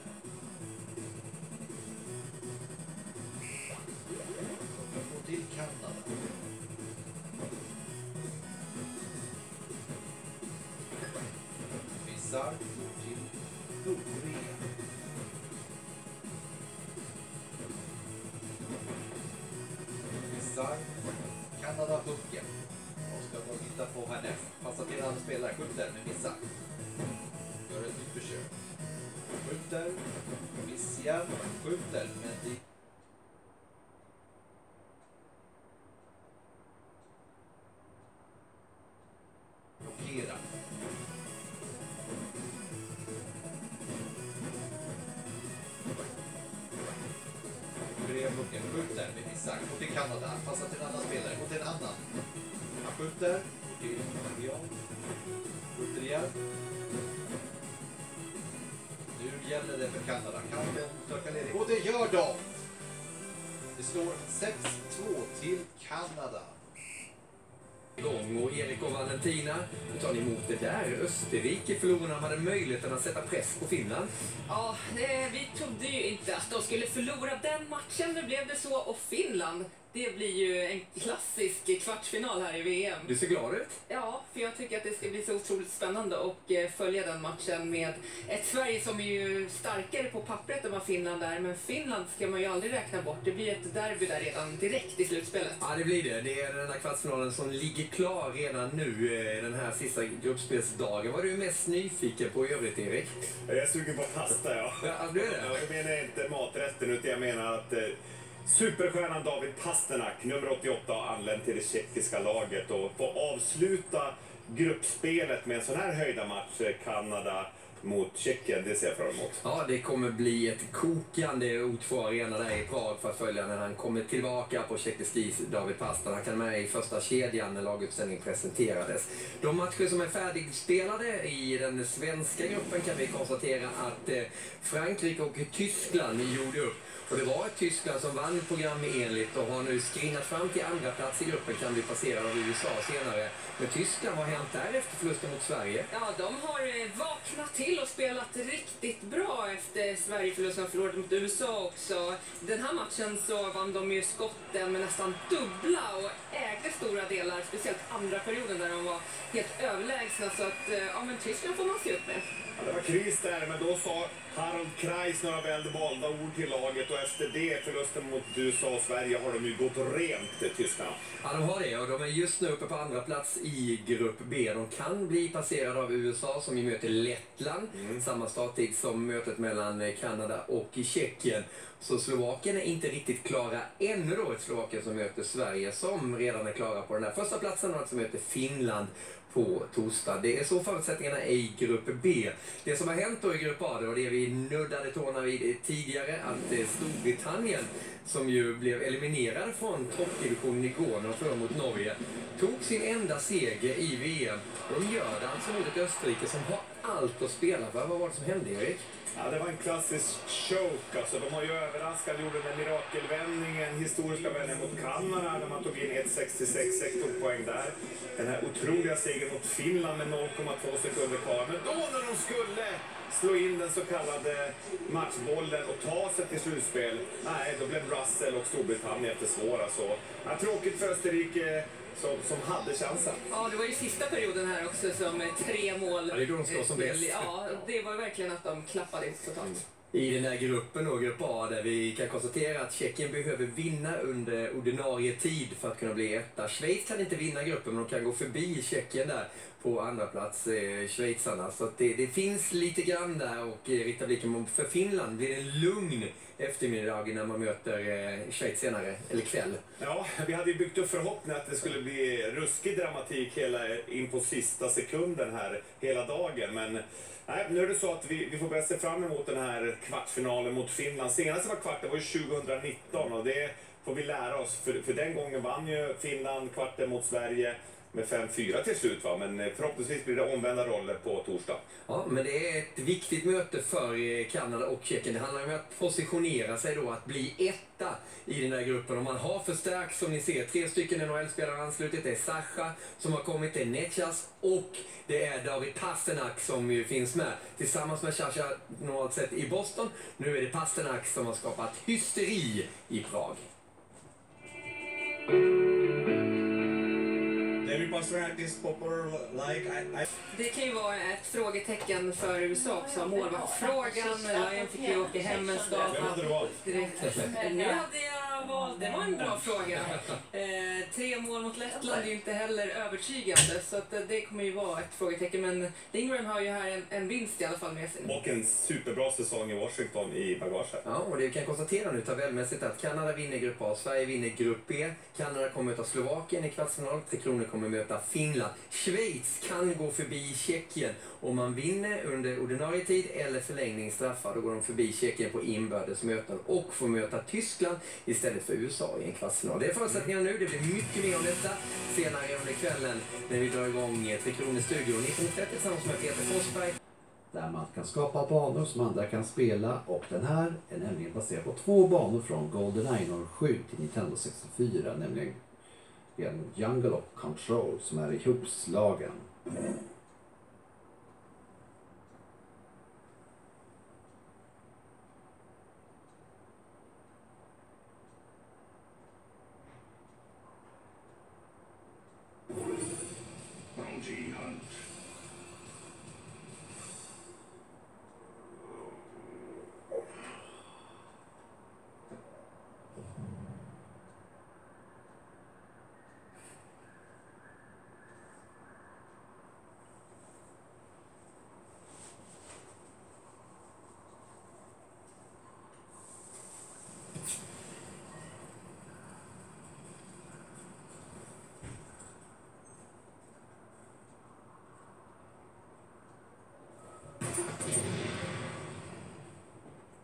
De får till Kanada. Missar till Nordkorea. Missar. Kanada pucken. Ska de hitta på härnäst. Passar till andra spelare. Skjuter, men missar. Gör ett nytt försök. Skjuter. Miss igen. Skjuter, men det... Blockera. Pucken. Skjuter, men missar. Går till Kanada. Passar till en annan spelare. Går till en annan. Han skjuter till Leon. Skjuter igen. Nu gäller det för Kanada. Kan de söka ledning? Och det gör de! Det står 6-2 till Kanada. Och Erik och Valentina, hur tar ni emot det där? Österrike förlorarna hade möjligheten att sätta press på Finland. Ja, vi trodde ju inte att de skulle förlora den matchen. Nu blev det så. Och Finland, det blir ju en klassisk kvartsfinal här i VM. Du ser glad ut? Ja, för jag tycker att det ska bli så otroligt spännande att följa den matchen med ett Sverige som är ju starkare på pappret än vad Finland är. Men Finland ska man ju aldrig räkna bort. Det blir ett derby där redan direkt i slutspelet. Ja, det blir det. Det är den här kvartsfinalen som ligger klar redan nu, den här sista gruppspelsdagen. Vad är du mest nyfiken på i övrigt, Erik? Jag är sugen på pasta, ja. Ja, du är det? Jag menar inte maträtten, utan jag menar att superstjärnan David Pasternak, nummer 88, har anlänt till det tjeckiska laget och får avsluta gruppspelet med en sån här höjda match. Kanada mot Tjeckien. Det ser jag fram emot. Ja, det kommer bli ett kokande O2-arena där i Prag för att följa när han kommer tillbaka på tjeckiskt David Pastan. Han kan med i första kedjan när laguppställningen presenterades. De matcher som är färdigspelade i den svenska gruppen kan vi konstatera att Frankrike och Tyskland gjorde upp. Och det var ett Tyskland som vann programenligt och har nu skringat fram till andra plats i gruppen, kan bli passerad av USA senare. Men Tyskland, vad har hänt där efter förlusten mot Sverige? Ja, de har vaknat till och spelat riktigt bra efter Sverigeförlusten och förlorat mot USA också. Den här matchen så vann de ju skotten med nästan dubbla och ägde stora delar, speciellt andra perioden där de var helt överlägsna. Så att, ja men Tyskland får man se upp med. Ja, det var kris där, men då sa Harald Kreis några väl valda ord till laget och efter det, förlusten mot USA och Sverige, har de ju gått rent, Tyskland. Ja, de har det och de är just nu uppe på andra plats i grupp B. De kan bli passerade av USA som ju möter Lettland, samma starttid som mötet mellan Kanada och Tjeckien. Så Slovakien är inte riktigt klara ännu då, ett Slovakien som möter Sverige som redan är klara på den här första platsen och alltså möter Finland på torsdag. Det är så förutsättningarna i grupp B. Det som har hänt då i grupp A, det var det vi nuddade tårna vid tidigare, att Storbritannien, som ju blev eliminerade från toppdivisionen igår när de förlorade mot Norge, tog sin enda seger i VM. De gör det alltså mot ett Österrike som har allt att spela för. Vad var det som hände, Erik? Ja, det var en klassisk choke. Alltså, de har ju överraskat, gjorde den mirakelvändningen, historiska vändningen mot Kanada när man tog in 1,66 tog poäng där. Den här otroliga segern mot Finland med 0,2 sekunder kvar. Men då när de skulle slå in den så kallade matchbollen och ta sig till slutspel, nej, då blev Russell och Storbritannien för svåra. Så ja, tråkigt för Österrike som hade chansen. Ja, det var ju sista perioden här också som 3 mål. Ja, det är då de ska som bäst. Ja, det var verkligen att de klappade ihop totalt. I den här gruppen då, grupp A, där vi kan konstatera att Tjeckien behöver vinna under ordinarie tid för att kunna bli etta. Schweiz kan inte vinna gruppen, men de kan gå förbi Tjeckien där på andra plats, schweizarna. Så att det finns lite grann där och rikta blicken för Finland. Blir en lugn eftermiddag när man möter Schweiz senare, eller kväll. Ja, vi hade ju byggt upp förhoppning att det skulle bli ruskig dramatik in på sista sekunden här hela dagen. Men nej, nu är det så att vi får börja se fram emot den här kvartsfinalen mot Finland. Senast var kvart, det var ju 2019 och det får vi lära oss. För den gången vann ju Finland kvarten mot Sverige med 5-4 till slut, va? Men förhoppningsvis blir det omvända roller på torsdag. Ja, men det är ett viktigt möte för Kanada och Tjeckien. Det handlar om att positionera sig då, att bli etta i den här gruppen. Och man har förstärkt, som ni ser, 3 stycken NHL-spelare anslutit. Det är Sacha som har kommit, det är Nechas och det är David Pasternak som ju finns med. Tillsammans med Sacha normalt sett i Boston. Nu är det Pasternak som har skapat hysteri i Prag. David Pasternak is popular like Det kan ju vara ett frågetecken för USA också. Målvaktsfrågan. Lion fick ju åka hem en stad. Vem hade du valt? Nu hade jag valt. Det var en bra fråga. 3 mål mot Lettland är ju inte heller övertygande. Så att det kommer ju vara ett frågetecken. Men Lindgren har ju här en vinst i alla fall med sig. Och en superbra säsong i Washington i bagaget. Ja, och det vi kan konstatera nu tabellmässigt att Kanada vinner grupp A, Sverige vinner grupp B. Kanada kommer möta Slovakien i kvartsfinal. 3 Kronor kommer möta Finland. Schweiz kan gå förbi Tjeckien om man vinner under ordinarie tid eller förlängning straffar. Då går de förbi Tjeckien på inbördesmöten och får möta Tyskland istället för USA i en kvartsfinal. Det är förutsättningarna nu. Det blir mycket mer om detta senare under kvällen när vi drar igång 3 Kronor-studion 19.30 tillsammans med Peter Forsberg. Där man kan skapa banor som andra kan spela, och den här är nämligen baserad på 2 banor från GoldenEye 07 till Nintendo 64, nämligen en Jungle of Control som är ihopslagen. Bounty Hunt.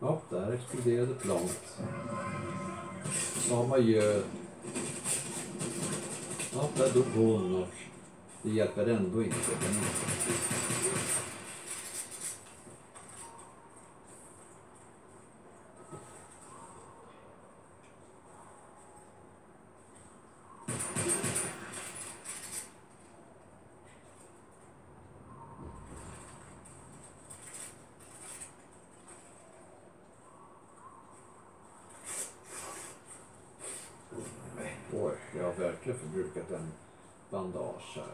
Ja, där exploderade planet. Samma gör. Ja, där dog hon och det hjälper ändå inte. Oj, jag har verkligen förbrukat en bandage här.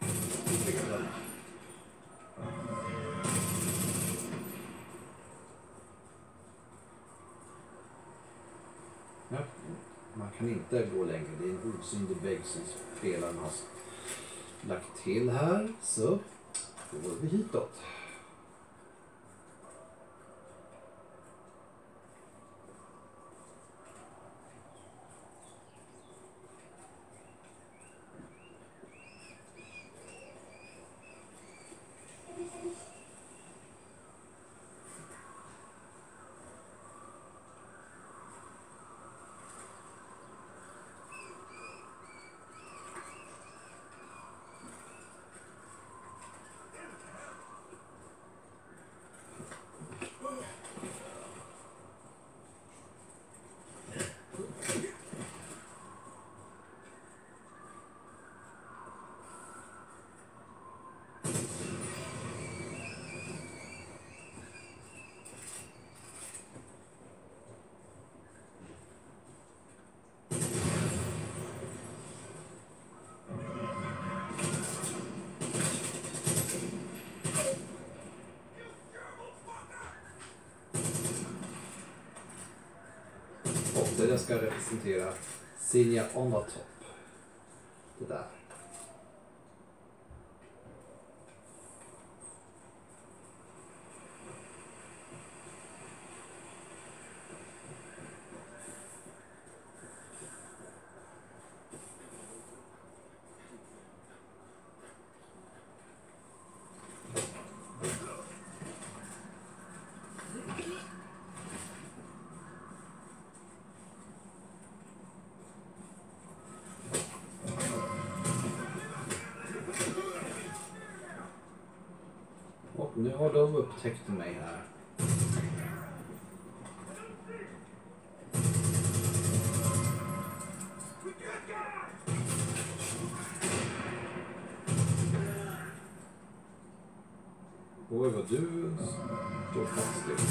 Ja, man kan inte gå längre. Det är en osynlig vägg som spelaren har lagt till här. Så då går vi hitåt. Det ska representera Sinja on the top. Det där. Och nu har de upptäckt mig här. Oj, vad du står fast i.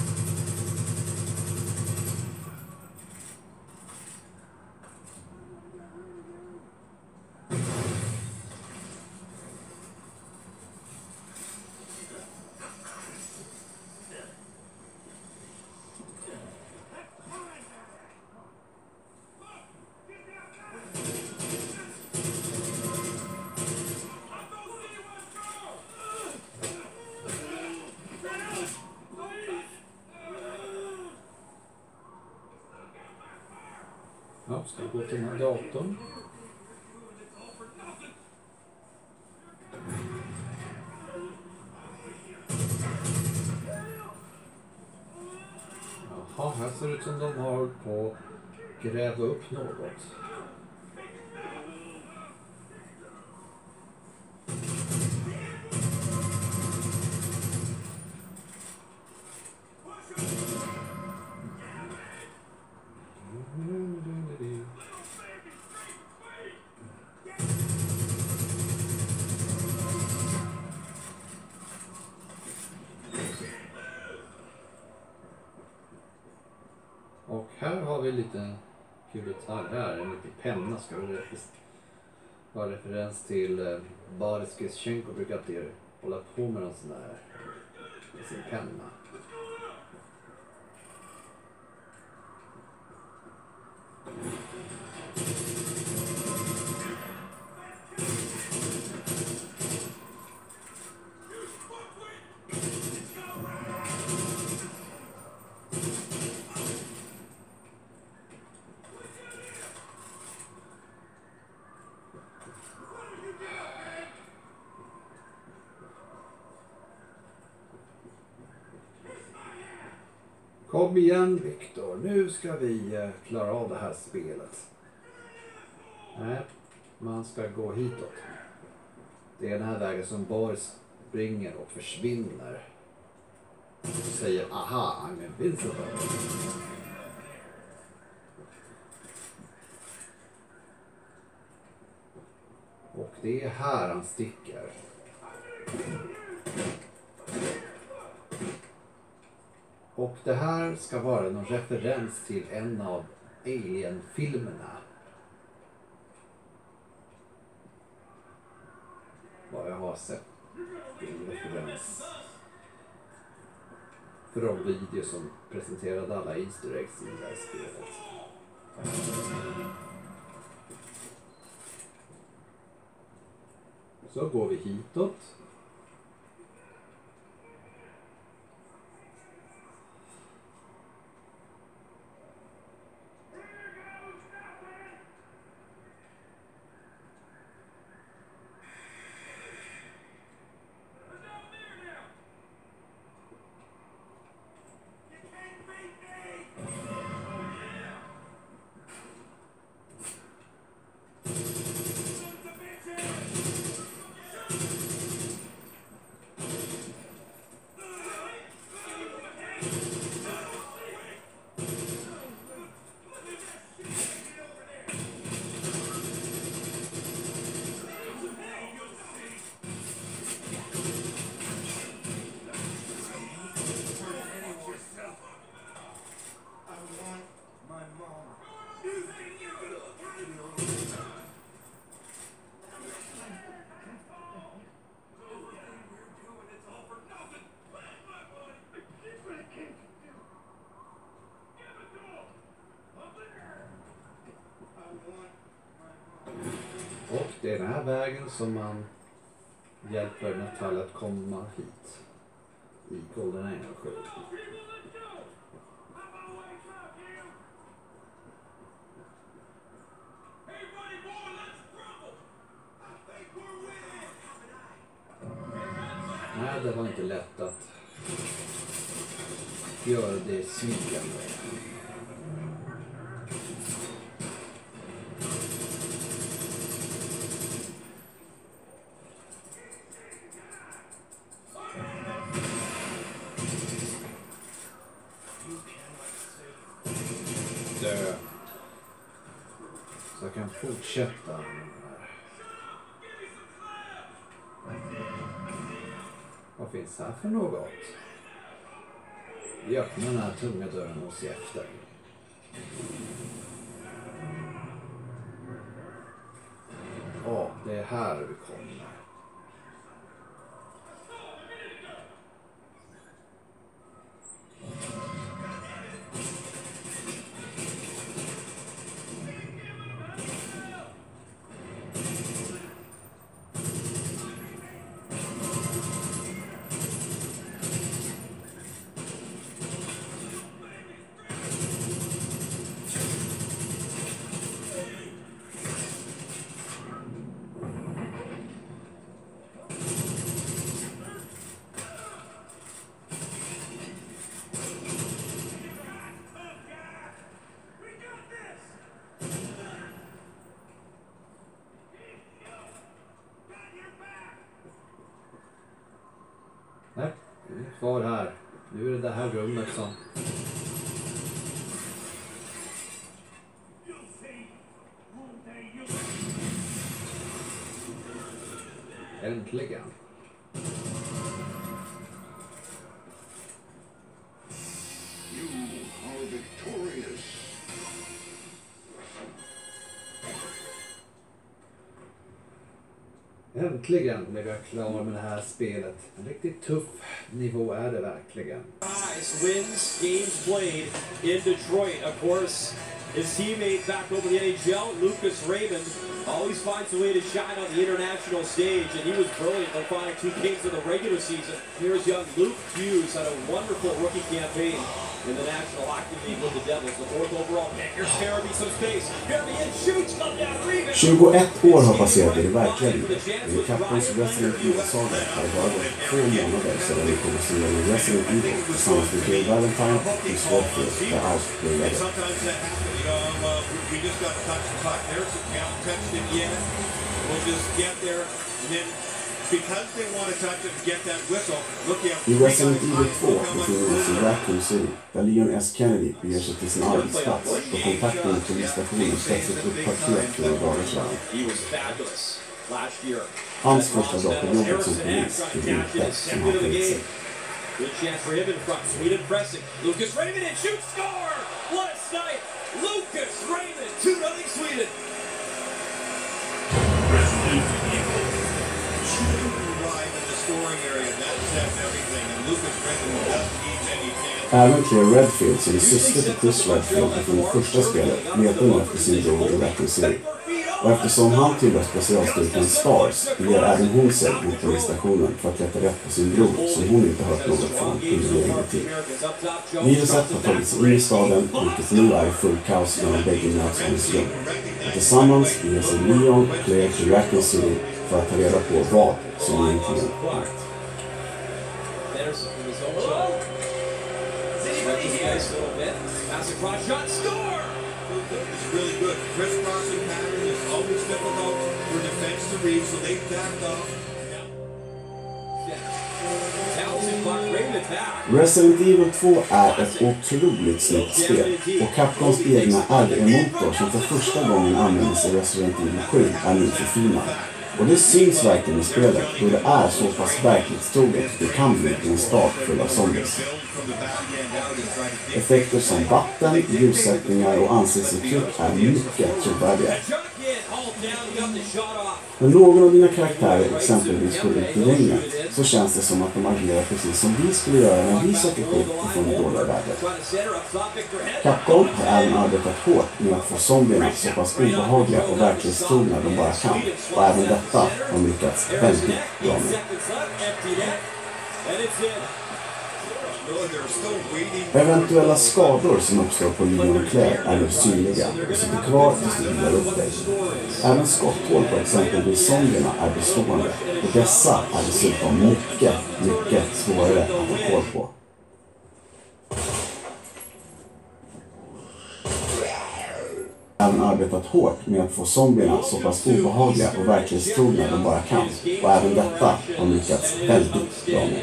Ja, ska vi gå till den här datorn. Jaha, här ser det ut som de har på att gräva upp något. Och här har vi lite kul detalj här, en liten penna ska vi vara referens till Boris Grishenko brukar alltid hålla på med en sån där med sin penna. Kom igen Viktor, nu ska vi klara av det här spelet. Nej, man ska gå hitåt. Det är den här vägen som Boris springer och försvinner. Och säger, aha, I'm invincible. Och det är här han sticker. Och det här ska vara någon referens till en av Alien-filmerna. Vad jag har sett. En referens. För de videor som presenterade alla Easter eggs i det här spelet. Så går vi hitåt. Och det är den här vägen som man hjälper Natalia att komma hit i Golden Angel 7. Nej, det var inte lätt att göra det smygande. Så jag kan fortsätta med den här. Vad finns här för något? Vi öppnar den här tunga dörren och ser efter. Ja, det är här vi kommer. Nej, vi är kvar här. Nu är det här rummet som... Äntligen. You are victorious. Äntligen blev jag klar med det här spelet. En riktigt tuff nivå är det verkligen. Wins games played in Detroit. Of course, his teammate back over the NHL, Lucas Raymond, Always finds a way to shine on the international stage, and he was brilliant in the final 2 games of the regular season. Here's young Luke Hughes had a wonderful rookie campaign in the National Hockey League with the Devils. The 4th overall pick. Here's Farabee some space. Farabee in, shoots, come down, rebound. 21 år har passerat i det verkliga livet. I Capcons Resident Evil-saga har det bara gått 2 månader sedan vi producerade Resident Evil tillsammans med Jill Valentine och Chris Redfield där allt började. We just got to touch the puck. There's a count, touched it yet. We'll just get there, and then because they want to touch it and get that whistle, look out. I Resident Evil 2 befinner vi oss i Raccoon City, där Leon S. Kennedy beger sig till sin arbetsplats då kontakten med polisstationen plötsligt uppparkerat för några dagar sedan. Hans första dag på jobbet som polis är inte som han tänkt sig. Good chance for him in front. Sweden pressing. Lucas Raymond in, shoots, score! What a snipe! Lucas Raymond, 2-0 Sweden. Resident Evil. Arrive in the scoring area. That says everything. And Lucas Raymond doesn't need any chance. Även Claire Redfield, som är syster till Chris Redfield från det första spelet, letar nu efter sin bror i Raccoon City. Och eftersom han tillhör specialstyrkan Stars ger även hon sig mot polisstationen för att leta rätt på sin bror som hon inte hört något från under längre tid. Viruset har tagit sig in i staden, vilket nu är full kaos mellan bägge mötesarnas rum. Och tillsammans ger sig Leon och Claire till Raccoon City för att ta reda på vad som egentligen hänt. It's really good. Crisscrossing pattern is always difficult for defense to read, so they backed off. Resident Evil 2 är ett otroligt snyggt spel och Capcoms egna RE-motor som för första gången användes i Resident Evil 7 är nu förfinad. Och det syns verkligen i spelet då det är så pass verklighetstroget det kan bli en stad full av zombies. Effekter som vatten, ljussättningar och ansiktsuttryck är mycket trovärdiga. När någon av dina karaktärer exempelvis går ut i regnet så känns det som att de agerar precis som vi skulle göra när vi söker skydd ifrån det dåliga vädret. Capcom har även arbetat hårt med att få zombierna så pass obehagliga och verklighetstrogna de bara kan. Och även detta har lyckats väldigt bra med. Eventuella skador som uppstår på Leon och Claire är nu synliga och sitter kvar tills du vilar upp dig. Även skotthål på exempelvis zombierna är bestående och dessa är dessutom mycket svårare att få koll på. Även arbetat hårt med att få zombierna så pass obehagliga och verklighetstrogna de bara kan. Och även detta har lyckats väldigt bra med.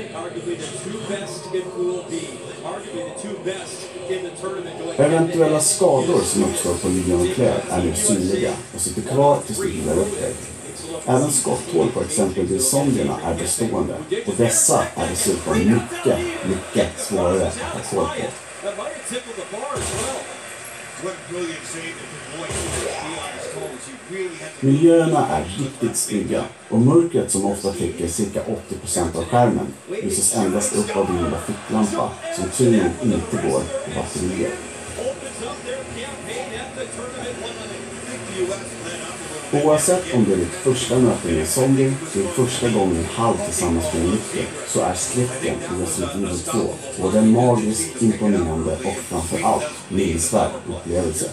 Eventuella skador som uppstår på Leon och Claire är nu synliga och sitter kvar tills du vilar upp dig. Även skotthål på exempelvis zombierna är bestående och dessa är dessutom mycket svårare att få koll på. Miljöerna är riktigt snygga och mörkret som ofta täcker cirka 80% av skärmen lyses endast upp av din lilla ficklampa som tur nog inte går på batterier. Oavsett om det är ditt första möte med zombie, din första gången halv tillsammans med en nykter, så är skräcken i Resident Evil 2 både en magisk, imponerande och framförallt minnesvärd upplevelse.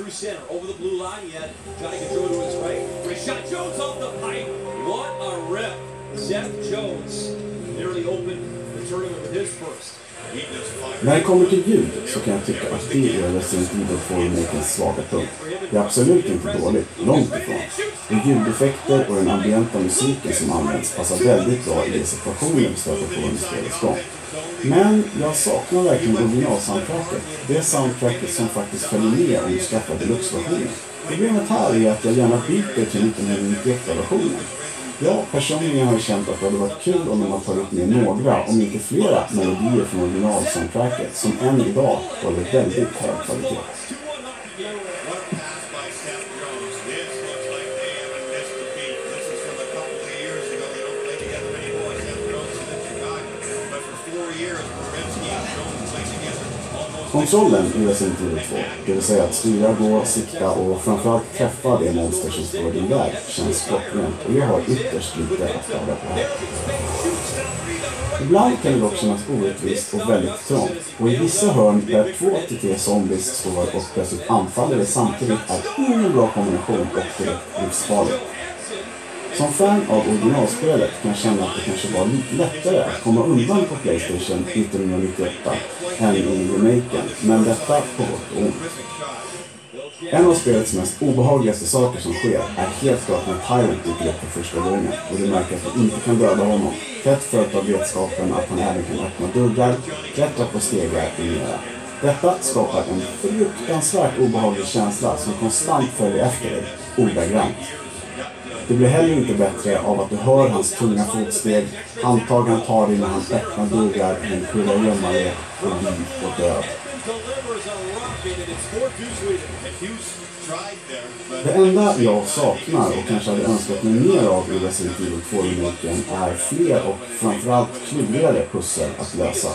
När det kommer till ljud så kan jag tycka att det är Resident Evil 2-remakens svaga punkt. Det är absolut inte dåligt, långt ifrån. De ljudeffekter och den ambienta musiken som används passar väldigt bra i de situationer vi stöter på under spelets gång. Men jag saknar verkligen originalsoundtracket. Det soundtracket som faktiskt följer med om du skaffar deluxe-versionen. Problemet här är att jag gärna byter till 1998-versionen. Jag personligen har känt att det hade varit kul om de har tagit med några, om inte flera, melodier från originalsoundtracket som än idag håller väldigt hög kvalitet. Kontrollen i Resident Evil 2, det vill säga att styra, gå, sikta och framförallt träffa det monster som står i din väg, känns klockrent och jag har ytterst lite att klaga på här. Ibland kan det dock kännas orättvist och väldigt trångt, och i vissa hörn där 2-3 zombies står och plötsligt anfaller det samtidigt är ingen bra kombination och direkt livsfarligt. Som fan av originalspelet kan jag känna att det kanske var lite lättare att komma undan på PlayStation 1998 än i remaken, men detta på gott och ont. En av spelets mest obehagligaste saker som sker är helt klart när Tyrant dyker upp för första gången och du märker att du inte kan döda honom, tätt följt av vetskapen att han även kan öppna dörrar, klättra på stegar och mera. Detta skapar en fruktansvärt obehaglig känsla som konstant följer efter dig, ordagrant. Det blir heller inte bättre av att du hör hans tunga fotsteg, handtag han tar dig när han öppnar dörrar i en kurragömmare och liv och död. Det enda jag saknar och kanske hade önskat mig mer av i Resident Evil 2-remaken är fler och framförallt klurigare pussel att lösa.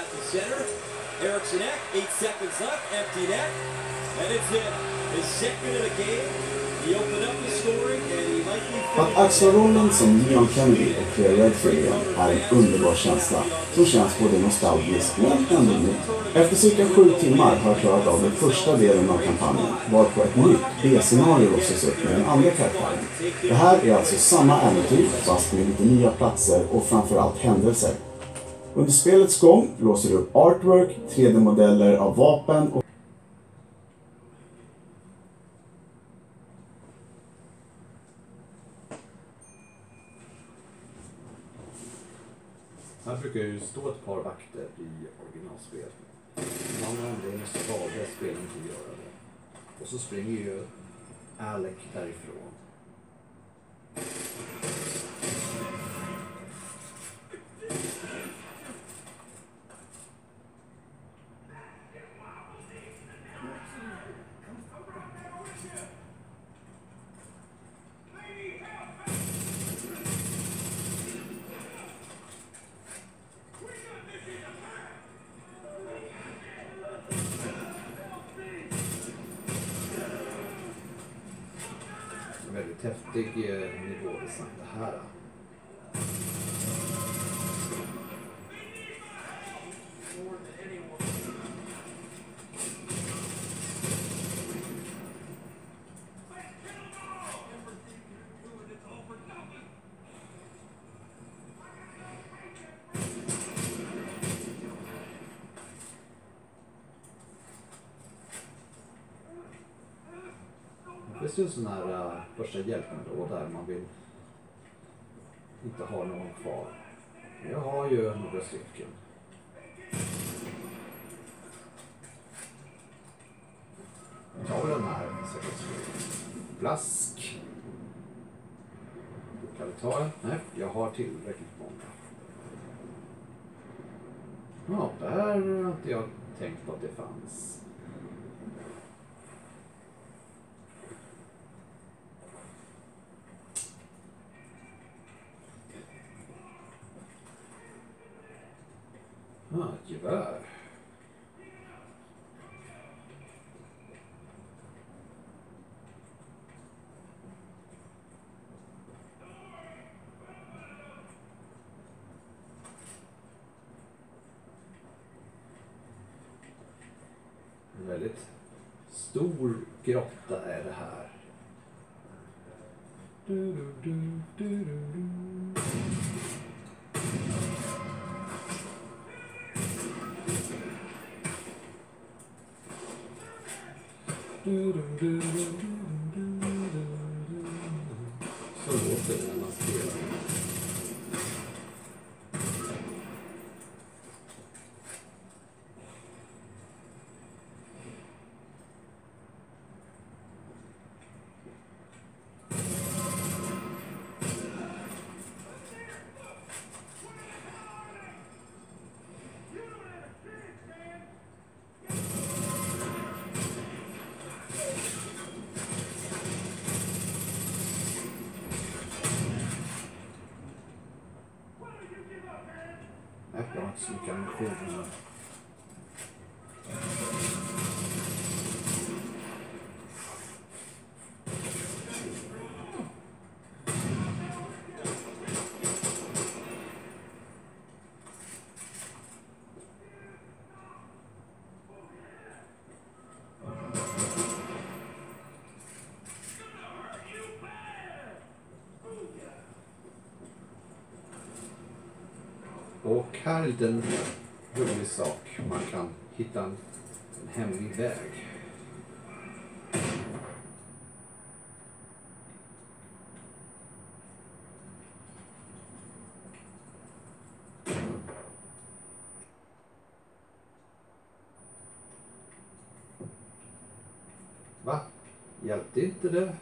Att axla rollen som Leon Kennedy och Claire Redfield igen är en underbar känsla som känns både nostalgisk men ändå ny. Efter cirka 7 timmar har jag klarat av den första delen av kampanjen, varpå ett nytt B-scenario låses upp med den andra karaktären. Det här är alltså samma äventyr fast med lite nya platser och framförallt händelser. Under spelets gång låser du upp artwork, 3D-modeller av vapen och här brukar ju stå ett par vakter i originalspel. En annan anledning så valde spelen att göra det. Och så springer ju Alec därifrån. Väldigt häftig nivådesign det här. Det finns ju en sån här första hjälpen då där man vill inte ha någon kvar. Jag har ju några stycken. Jag tar den här blask. Kan vi ta en? Nej, jag har tillräckligt många. Ja, där har inte jag tänkt på att det fanns. Gevär. En väldigt stor grotta är det här. Så låter det när man spelar. Jag har inte så mycket ammunition. Och här är en liten rolig sak. Man kan hitta en hemlig väg. Va? Hjälpte inte det?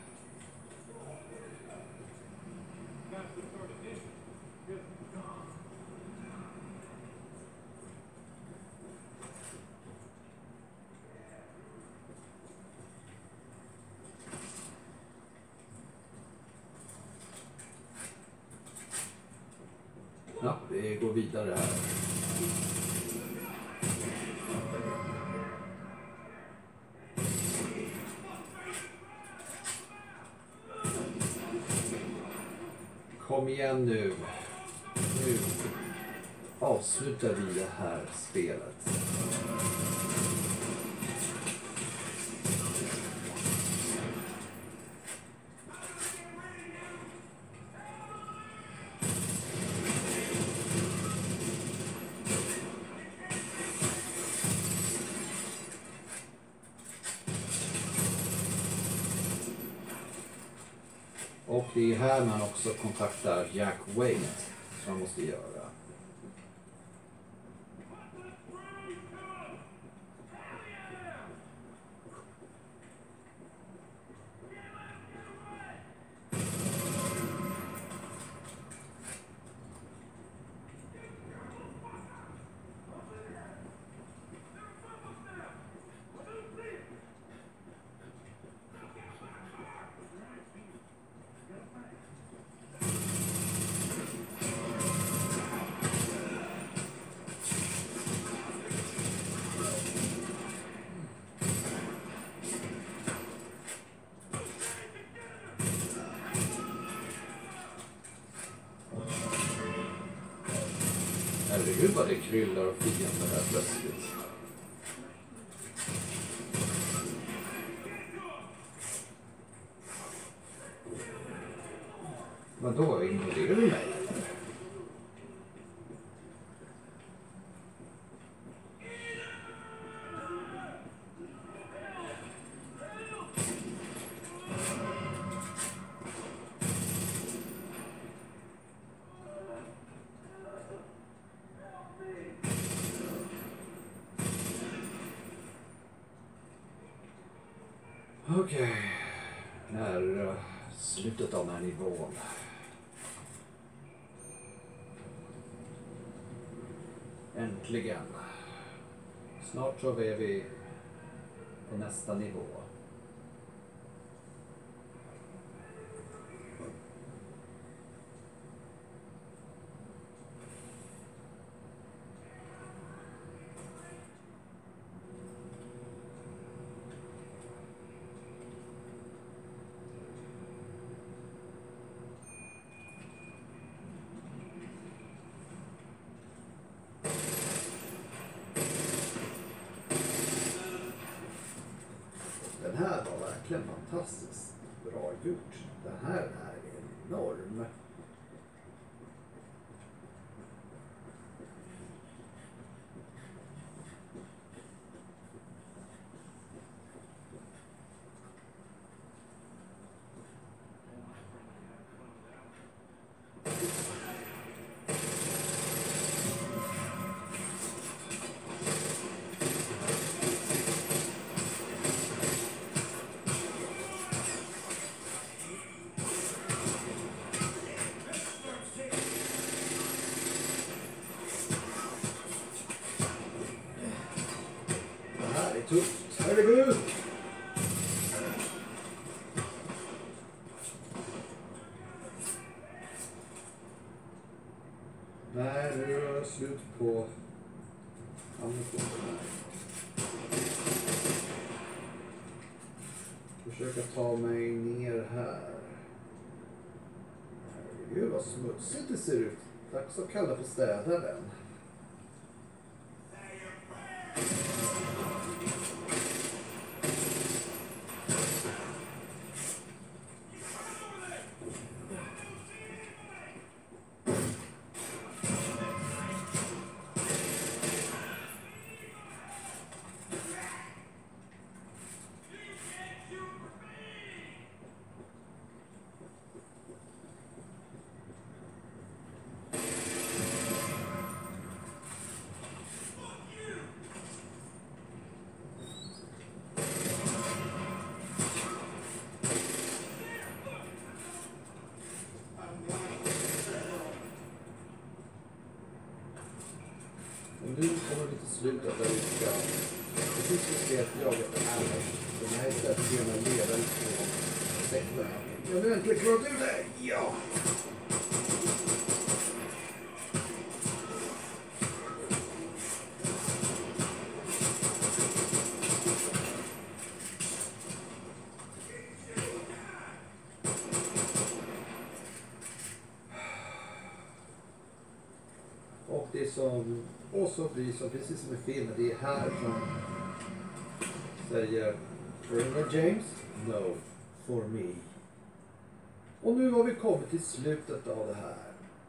Ja, vi går vidare här. Kom igen nu. Nu avslutar vi det här spelet. Och det är här man också kontaktar Jack Wade som man måste göra. Herregud vad det kryllar och fiender här plötsligt. Vadå, ignorerar du mig? Okej, det är slutet av den här nivån. Äntligen. Snart så är vi på nästa nivå. Den här var verkligen fantastiskt bra gjort. Den här är enorm. Tufft. Herregud! Nej, nu är det slut på ammunitionen. Försöka ta mig ner här. Herregud vad smutsigt det ser ut. Dags att kalla på städaren. Nu kommer vi till slutet där vi ska precis som vi ska jaga efter Alex. Den här istället för att leda ut på sektorn. Jag vill inte klara ut det! Ja! Och det som också blir så precis som i filmen, det är här som säger Raymond James, no for me. Och nu har vi kommit till slutet av det här.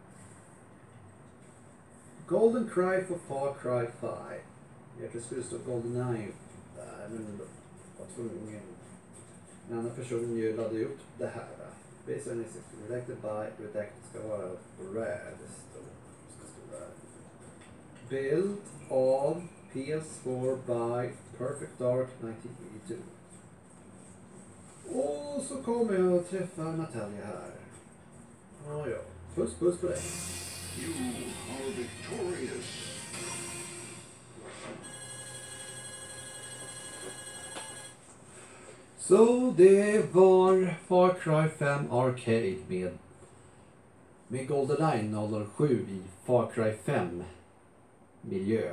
Golden Cry för Far Cry 5. Jag skulle stå GoldenEye där, men var tvungen. En annan person ju laddade upp det här. Based on redacted by, redacted ska vara rare. Build on PS4 by Perfect Dark 1982. Och så kommer jag att träffa Natalia här. Ja. Puss på dig. You are victorious. Så det var Far Cry 5 Arcade med GoldenEye 007 i Far Cry 5 miljö.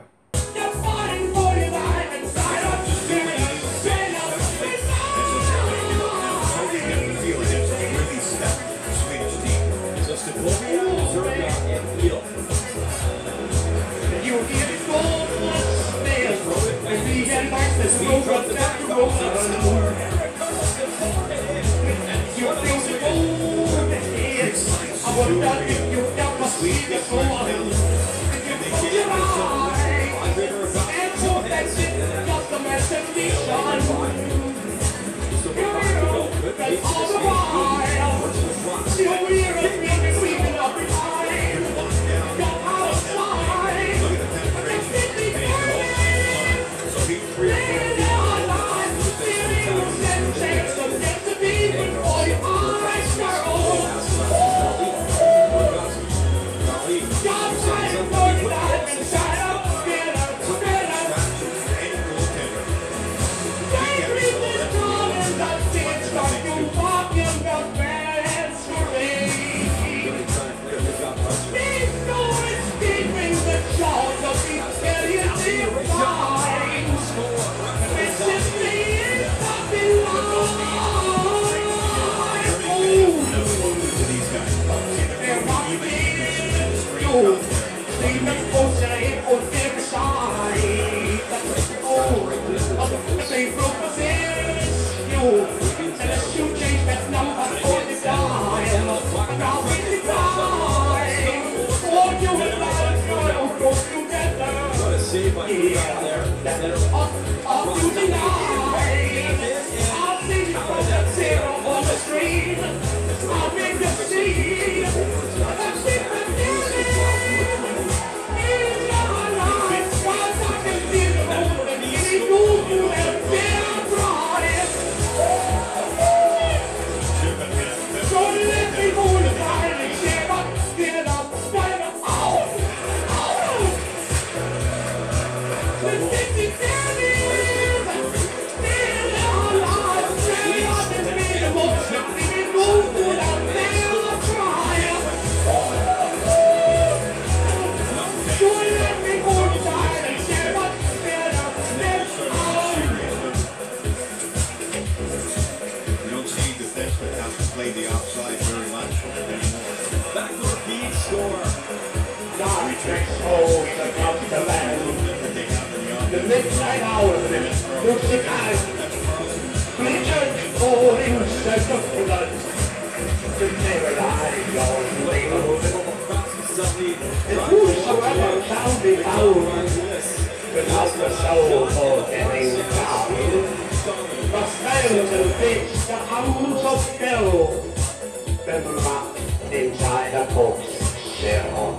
Oh, the counterman. The midnight hour, looks the time. Richard falling says the flood. The never lie, your label. And whosoever shall be found without the soul for getting down must stand and face the hounds of hell. Been locked inside a corpse shell.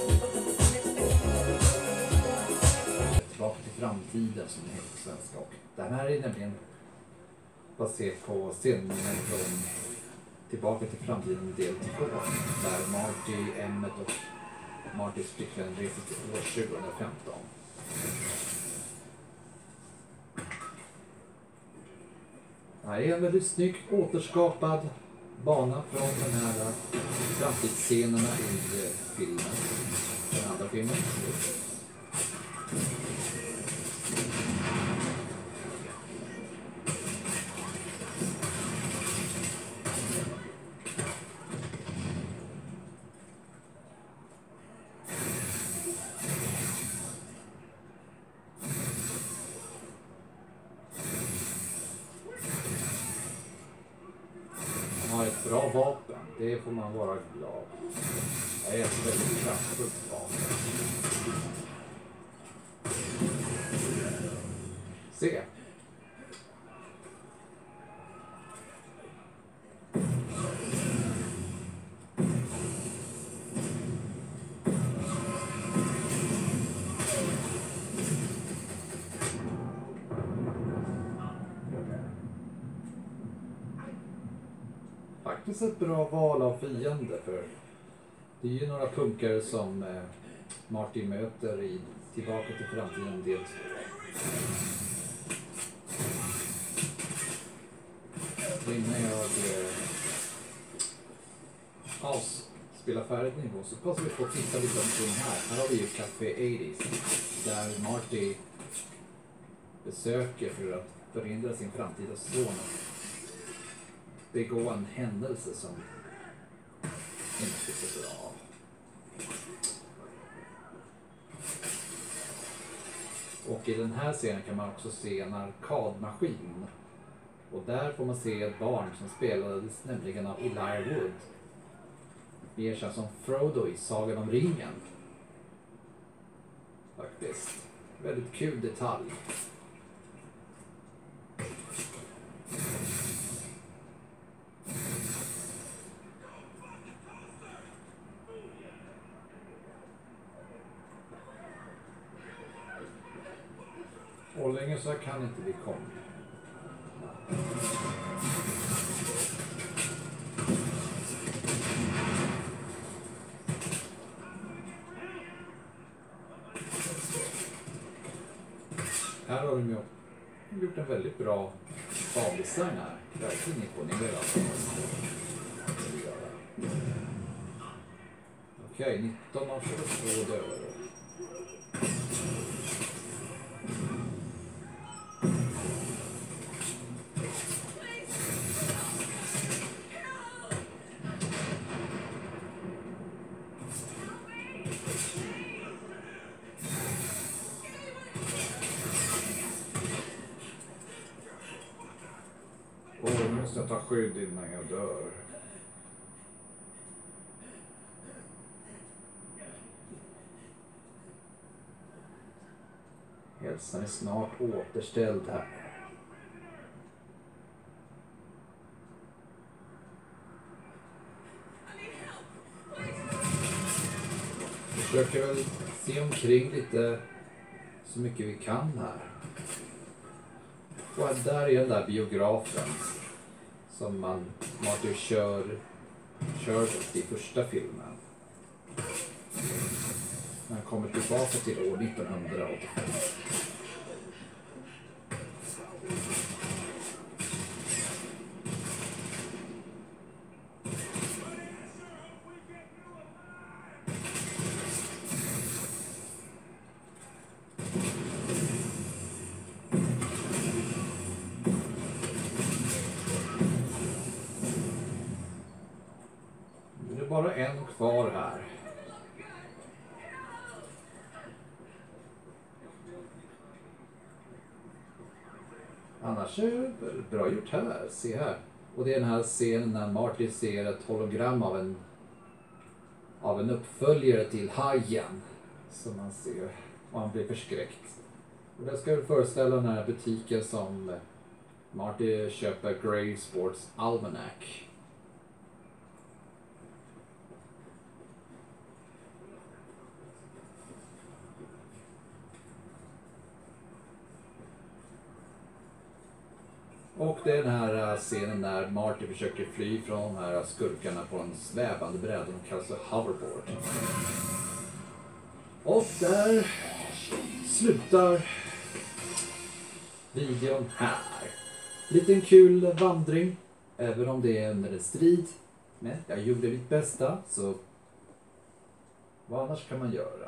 Tillbaka till framtiden som det heter på svenska. Och den här är nämligen baserad på sceningen från Tillbaka till framtiden del 2 där Marty, Emmet och Martys flickvän reser till år 2015. Det här är en väldigt snyggt återskapad bana från de här framtidsscenerna i filmen. Den andra filmen. Ett bra vapen, det får man vara glad. Det är ett väldigt kraftfullt vapen. Se. Faktiskt ett bra val av fiende, för det är ju några punkare som Martin möter i Tillbaka till framtiden del 2. Innan jag spelar färdigt nivå så passar vi på att titta lite omkring här. Här har vi ju Café 80s där Marty besöker för att förhindra sin framtida son begå en händelse som inte är så bra. Och i den här scenen kan man också se en arkadmaskin. Och där får man se ett barn som spelades nämligen av Elijah Wood. Mer känd som Frodo i Sagan om ringen. Faktiskt. Väldigt kul detalj. Och länge så kan inte vi komma. Här har de ju gjort en väldigt bra bandesign här. Verkligen imponerad. Okej, 19 av 22 döda. Nu måste jag ta skydd innan jag dör. Hälsan är snart återställd här. Vi försöker väl se omkring lite så mycket vi kan här. Och där är den där biografen som Marty kör i första filmen. Han kommer tillbaka till år 1985. Det är bara en kvar här. Annars är det bra gjort här. Se här. Och det är den här scenen när Marty ser ett hologram av en uppföljare till Hajen. Som man ser. Och han blir förskräckt. Och det ska föreställa den här butiken som Marty köper Grey Sports Almanac. Och det är den här scenen när Marty försöker fly från de här skurkarna på en svävande bräda. De kallas för hoverboard. Och där slutar videon här. Liten kul vandring. Även om det är under en strid. Men jag gjorde mitt bästa. Så vad annars kan man göra?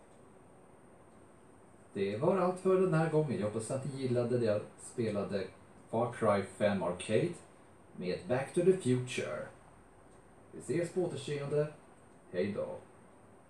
Det var allt för den här gången. Jag hoppas att ni gillade det jag spelade Far Cry 5 Arcade med Back to the Future. Vi ses på återseende. Hej då.